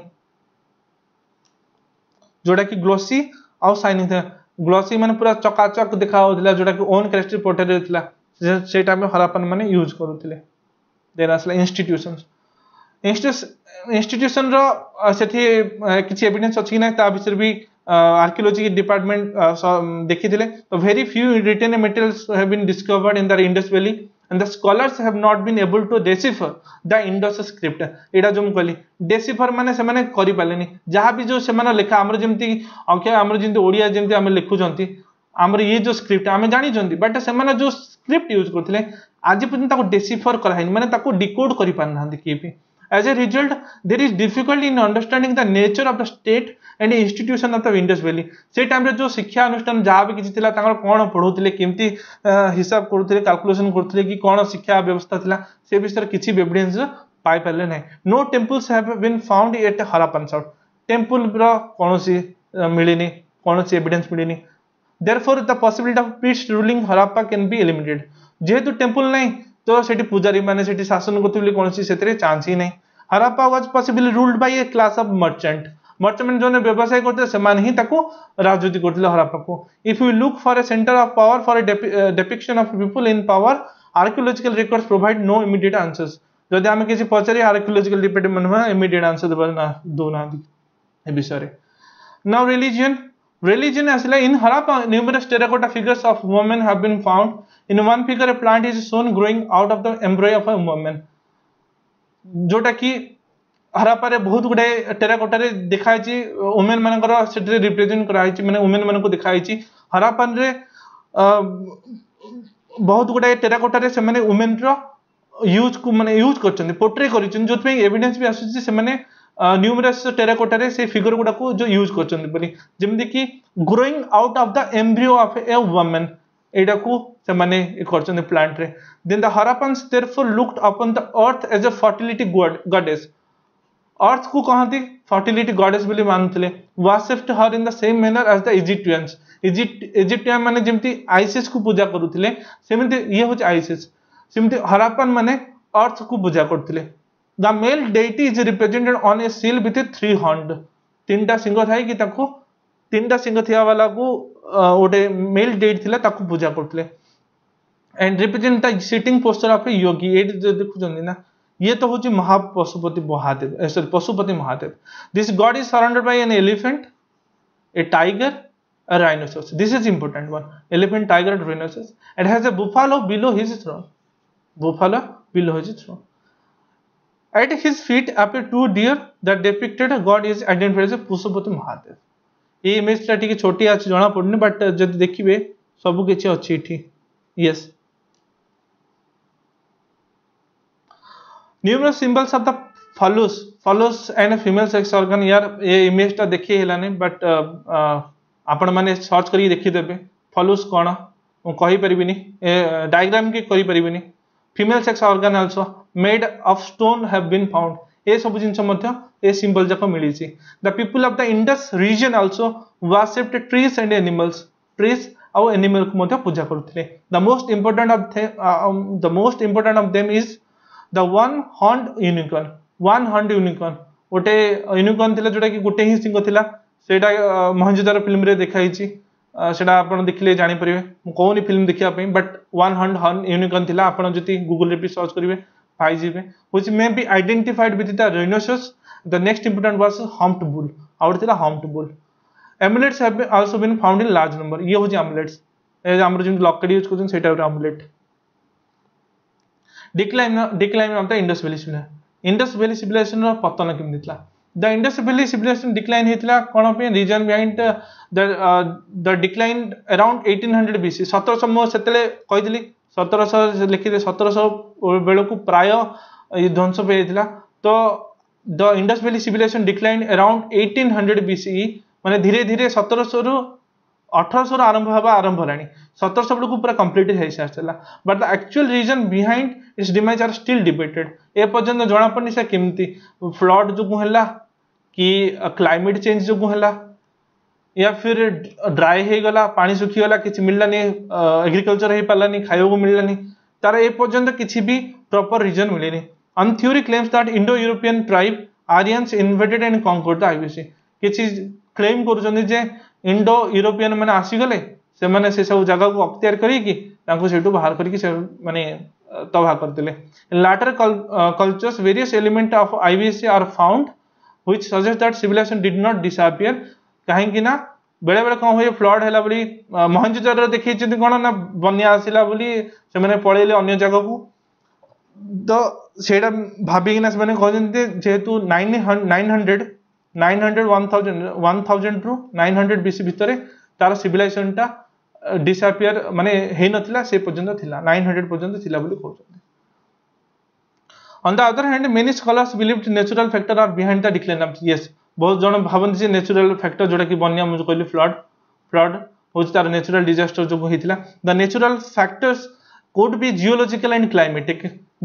जोड़ा कि ग्लोसी और शाइनिंग था। Glossy माने पूरा चकाचक देखा होतिला जोड़ा कि ओन कैरेक्टरिस्टिक पॉटरी थिला से टाइम में हरापन माने यूज करूतिले। देन आसला इंस्टीट्यूशंस। इंस्टीट्यूशन रो सेठी किछि एविडेंस अछि ना ता विषय भी आर्कियोलॉजी डिपार्टमेंट देखिथिले। तो very few written materials have been discovered in the Indus Valley and the scholars have not been able to decipher the Indus script. एडा जो कहली डेसिफर माने से माने करि पालेनी जहां भी जो से माने लेखा हमर जेमति ओके हमर जेमति ओडिया जेमति हम लिखु जंती हमर ये जो स्क्रिप्ट हमें जानी जंती बट से माने जो स्क्रिप्ट यूज करथिले आज पर्यंत ताको डेसिफर करा है माने ताको डिकोड करि पान ना के भी। As a result, there is difficulty in understanding the nature of the state and institution of the Indus Valley. से टाइम रे जो शिक्षा अनुष्ठान जहाँ भी किसी थिला तांकर कोन पढौथिले केमती हिसाब करथले कैलकुलेशन करथले कि कोन शिक्षा व्यवस्था थिला से विषय किछि एविडेंस पाई परले नै। No temples have been found at Harappan south. Temple रो कोनोसी मिलिनी कोनोसी एविडेंस मिलिनी। Therefore the possibility of priest ruling Harappa can be eliminated. जेहेतु टेम्पल नै तो सेठी पुजारी माने सेठी शासन करथिले कोनोसी सेतरे चांस ही नै। Harappa was possibly ruled by a class of merchant. Merchant जोने व्यवसाय करते से मान ही ताको राजनीति करथिले हराप्पा को। If you look for a centre of power for a depiction of people in power archaeological records provide no immediate answers. जदि हम किसी पचारे आर्कियोलॉजिकल डिपार्टमेंट में इमीडिएट आंसर देबा ना दो ना ए विषय रे। Now religion asla in Harappa numerous terracotta figures of women have been found. In one figure a plant is shown growing out of the embryo of a woman जोटा कि हराप्पा रे बहुत गुडे टेराकोटा रे दिखाई छी वुमेन मानकर सेटे रिप्रेजेंट कराई छी माने वुमेन मानको दिखाई छी। हराप्पा रे बहुत गुडे टेराकोटा रे से माने वुमेन रो यूज को माने यूज करछन पोर्ट्रे करिछन जोत पे एविडेंस भी आसुची से माने न्यूमरस टेराकोटा रे से फिगर गुडा को जो यूज करछन बोली जेमदि कि growing out of the embryo of a woman एडा को से माने करछन प्लांट रे। Then the Harappans therefore looked upon the earth as a fertility goddess. Earth को कहती fertility goddess बोली मानथले। worshipped her in the same manner as the Egyptians. Egyptian माने जेमति आइसिस को पूजा करूथिले सेमति ये होच आइसिस सेमति हराप्पन माने अर्थ को पूजा करथिले। The male deity is represented on a seal with 3 horns. तीनटा सिंह थाई कि ताको तीनटा सिंह थिया वाला को ओटे मेल डेट थिला ताको पूजा करथिले and represent the sitting posture of a yogi. ए जो देखु जंदी ना ये तो होची Mahapashupati Mahadev sorry Pashupati Mahadev. This god is surrounded by an elephant a tiger a rhinoceros. This is important one. Elephant, tiger and rhinoceros. It has a buffalo below his throne. Buffalo below his throne. At his feet appear 2 deer that depicted God is identified as a Pashupati Mahadev. ये image टा टिके छोटी अछि जणा पड़नी but जदि देखिबे सब किछि अछि इठी। Yes numerous symbols of the phallus and female sex organ। यार ये इमेज टा देखि हेलानी बट आपण माने सर्च करी देखि देबे phallus कोन मु कहि परिबिनी डायग्राम के करि परिबिनी। Female sex organ also made of stone have been found. ए सब जिंस मध्य ए सिंबल जाको मिली छी। The people of the Indus region also worshipped trees and animals. Trees और एनिमल को मध्य पूजा करथिले। The most important of them is the one horned unicorn. One horned unicorn गोटे यूनिकॉर्न थिला जोटा कि गोटे ही सिंह थिला सेटा मोहनजोदारो फिल्म रे देखाई छी सेटा आपण देखले जानि परिबे मु कोनी फिल्म देखिया पई बट वन हॉर्न यूनिकॉर्न थिला आपण जति गूगल रे भी सर्च करिवे पाई जिवे which may be identified with the rhinoceros। The next important was humped bull. आउट थिला harmful amulets have also been found in large number ये होची एमुलेट्स ए हमर जिन लॉकेट यूज करछन सेटा amulet decline of the Indus valley civilisation रो पतन केमि दितला the Indus valley civilisation decline हेतला कोन पे reason behind the decline around 1800 BC 1700 मो सेतले कहितली 1700 लिखिले 1700 बेलो को प्राय ध्वंस पे हेतला तो the Indus valley civilisation decline around 1800 BC माने धीरे धीरे 1700 रु 1800 आरंभ हवा आरंभ हलानी 1700 बेलो को पूरा कंप्लीट हे सारला but the actual reason behind its demise are still debated ए पर्यंत जणा पड़नी से केमती फ्लड जो हला कि क्लाइमेट चेंज जो हला या फिर ड्राई हे गला पानी सुखी गला किछ मिललानी एग्रीकल्चर हे पालानी खायो को मिललानी तार ए पर्यंत किछि भी प्रॉपर रीजन मिलेनी one theory claims that Indo European tribe Aryans invaded and conquered the IVC किछि क्लेम करछन जे इंडो यूरोपियन माने आसी गले से माने से सब जगह को अख्तियार करी कि तांको सेटू बाहर करी कि से माने तबाह करतिले later cultures various element of IBC are found which suggests that civilization did not disappear काहे कि ना बेले बेले कोन होय फ्लड हैला बली मोहनजोदड़ो देखै छथि कोन ना बन्या आसिला बली से माने पळेले अन्य जगह को तो सेटा भाबी कि ना से माने कहजन जेहेतु 900 1000 टू 900 बीसी भितरे तार सिविलाइजेशन टा डिसअपियर माने हे नथिला से पर्यंत थिला 900 पर्यंत थिला बोली कहउछथि on the other hand many scholars believed natural factor are behind the decline of yes बहुत जण भाबन जे नेचुरल फैक्टर जोडा कि बन्या मुझे कहली फ्लड होच तार नेचुरल डिजास्टर जो हेतिला the natural factors could be geological and climatic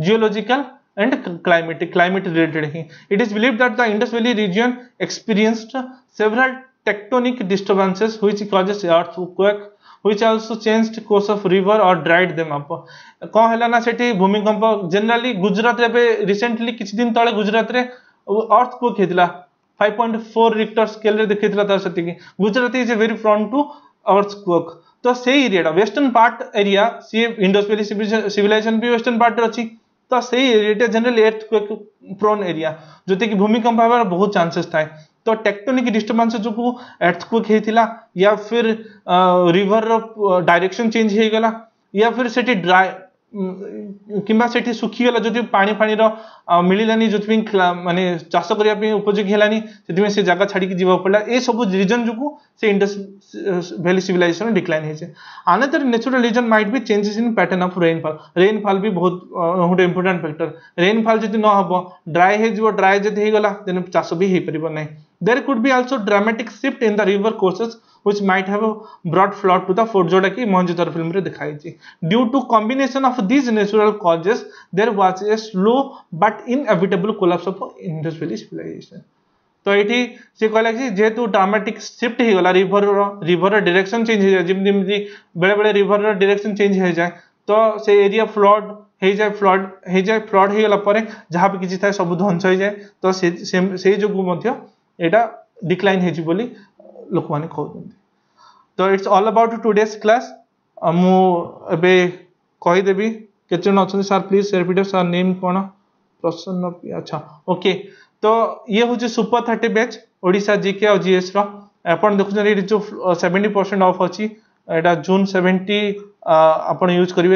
climate related ही it is believed that the Indus Valley region experienced several tectonic disturbances which causes earthquake which also changed course of river or dried them up कोन हला ना सेठी भूमिकंप generally Gujarat रे recently किछ दिन तळे गुजरात रे earthquake हेतिला 5.4 Richter scale रे देखैतिला तार सती की Gujarat is very prone to earthquake तो से एरिया वेस्टर्न पार्ट एरिया सी इंडस वैली सिविलाइजेशन भी वेस्टर्न पार्ट अछि तो से area generally earthquake prone area जोते कि भूमिकंप होबार बहुत चांसेस थाए तो टेक्टोनिक डिस्टर्बेंस जो earthquake हेतिला या फिर रिवर रो डायरेक्शन चेंज हे गला या फिर सेठी ड्राई किंबा सेठी सुखी गला जदि पानी फानी रो मिलिलानी जोथि माने चाष करिया पे उपयोगी हेलानी सेति में से जगह छाडी के जीवा पड़ला ए सब रीजन जुकु से इंडस वैली सिविलाइजेशन डिक्लाइन हे छे another natural reason might be changes in pattern of rainfall भी बहुत गोटे इंपोर्टेंट फैक्टर रेनफॉल जदि न हबो ड्राई हे जीवो ड्राई जदि हे गला देन चाष भी हे परिबो नै there could be also dramatic shift in the river courses which might have brought flood to the fort जोटा कि मोहनजोदड़ो फिल्म रे दिखाई छी due to combination of these natural causes there was a slow but inevitable collapse of Indus Valley civilization तो एठी से कहला कि जेतु ड्रामेटिक शिफ्ट हे गला रिवर डायरेक्शन चेंज हे जाय जिमि बेले बेले रिवर डायरेक्शन चेंज हे जाय तो से एरिया फ्लड हे जाय फ्लड हे गला परे जहा भी किछि थाय सब ध्वंस हे जाय तो से जोगु मध्य एटा डिक्लाइन हे जी बोली लोक माने कहउछन तो it's all about today's class मु एबे कहि देबी केचन अछन sir please repeat sir name कोन प्रसन्न अच्छा ओके तो ये हो जे सुपर 30 बैच ओडिसा जीके और जीएस रो अपन देखुछन ए जो 70% ऑफ अछि एटा जून 70 अपन यूज करिवे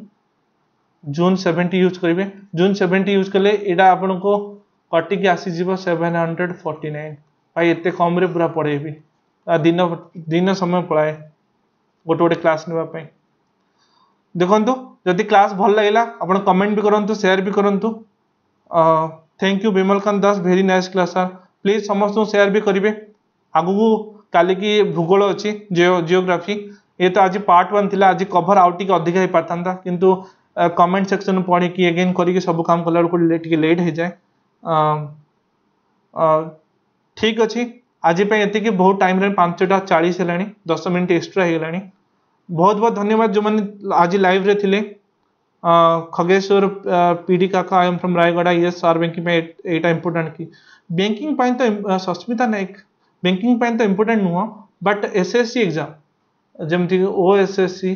जून 70 यूज करिवे जून 70 यूज करले एटा अपन को कटि के आसी जीवो 749 भाई एते कम रे पूरा पढेबी दिन समय पढ़ाए गोटे गोटे क्लास नेबा पई देखंतु जदि क्लास भल लागला आपण कमेंट भी करंतु शेयर भी करंतु thank you Vimalkant Das very nice class sir please समस्त शेयर भी करिवे आगु काली की भूगोल अछि जियोग्राफी ये तो आज पार्ट 1 थिला आज कवर आउट के अधिक हे पाथांता किंतु कमेंट सेक्शन पढ़ी कि अगेन करी के सब काम कला को लेट हे जाए ठीक अछि आज एति कि बहुत टाइम रे 5:40 हेलानी 10 मिनिट एक्स्ट्रा हे गेलानी बहुत बहुत धन्यवाद जो माने आज लाइव रे थिले खगेश्वर पीडी काका I am from Raigarh yes sir banking में एटा इंपोर्टेंट की बैंकिंग पॉइंट तो सस्मिता नायक बैंकिंग पॉइंट तो इंपोर्टेंट नुह बट एसएससी एग्जाम जेमति ओएसएससी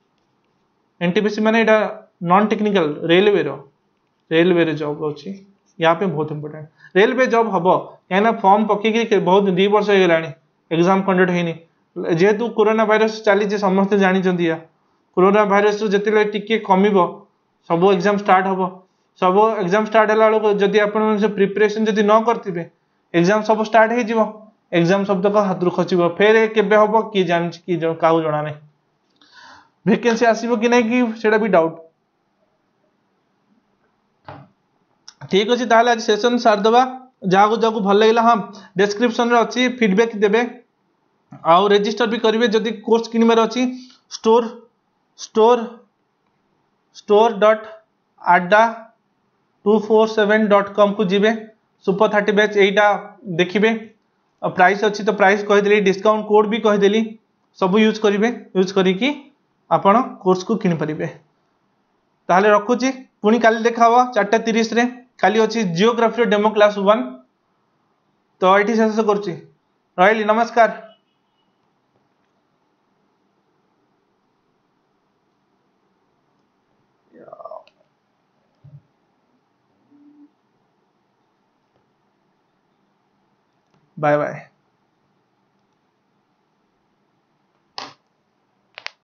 एनटीपीसी माने एटा नॉन टेक्निकल रेलवे रे जॉब अछि यहाँ पे बहुत इंपोर्टेंट रेलवे जॉब हम कहीं फॉर्म पकईकि बहुत 2 वर्ष हो गलानी एग्जाम कंडक्ट होनी जेहेतु कोरोना भाइरस चली समस्ते जानते या कोरोना भाइरस जिते टिके कम सब एग्जाम स्टार्ट हम सब एग्जाम स्टार्ट है जदि आप प्रिपरेशन जदि न करते एग्जाम सब स्टार्ट हो एग्जाम सब तक हाथ खसब फेर केबे हम किए जान कि क्या जना नहीं वैकेंसी आसीबो कि नहीं कि सेटा भी डाउट ठीक अच्छे ताहले आज सेशन सारदबा जहाँ जहाँ भल लगे हाँ डिस्क्रिप्शन अच्छी फीडबैक देवे आउ रजिस्टर भी करेंगे जदि कोर्स किनबार अच्छी store store store dot Adda 247.com को जीवे सुपर 30 बैच यहीटा देखिए प्राइस अच्छी तो प्राइस कहीदेली डिस्काउंट कोड भी कहीदेली सब यूज करेंगे यूज करी आपण कोर्स को किन पारे ताहले रखुची पुणी काली देखा 4:30 रे काली अच्छी जियोग्राफी डेमो क्लास 1 तो ये शेष करुच्ची रही नमस्कार बाय बाय।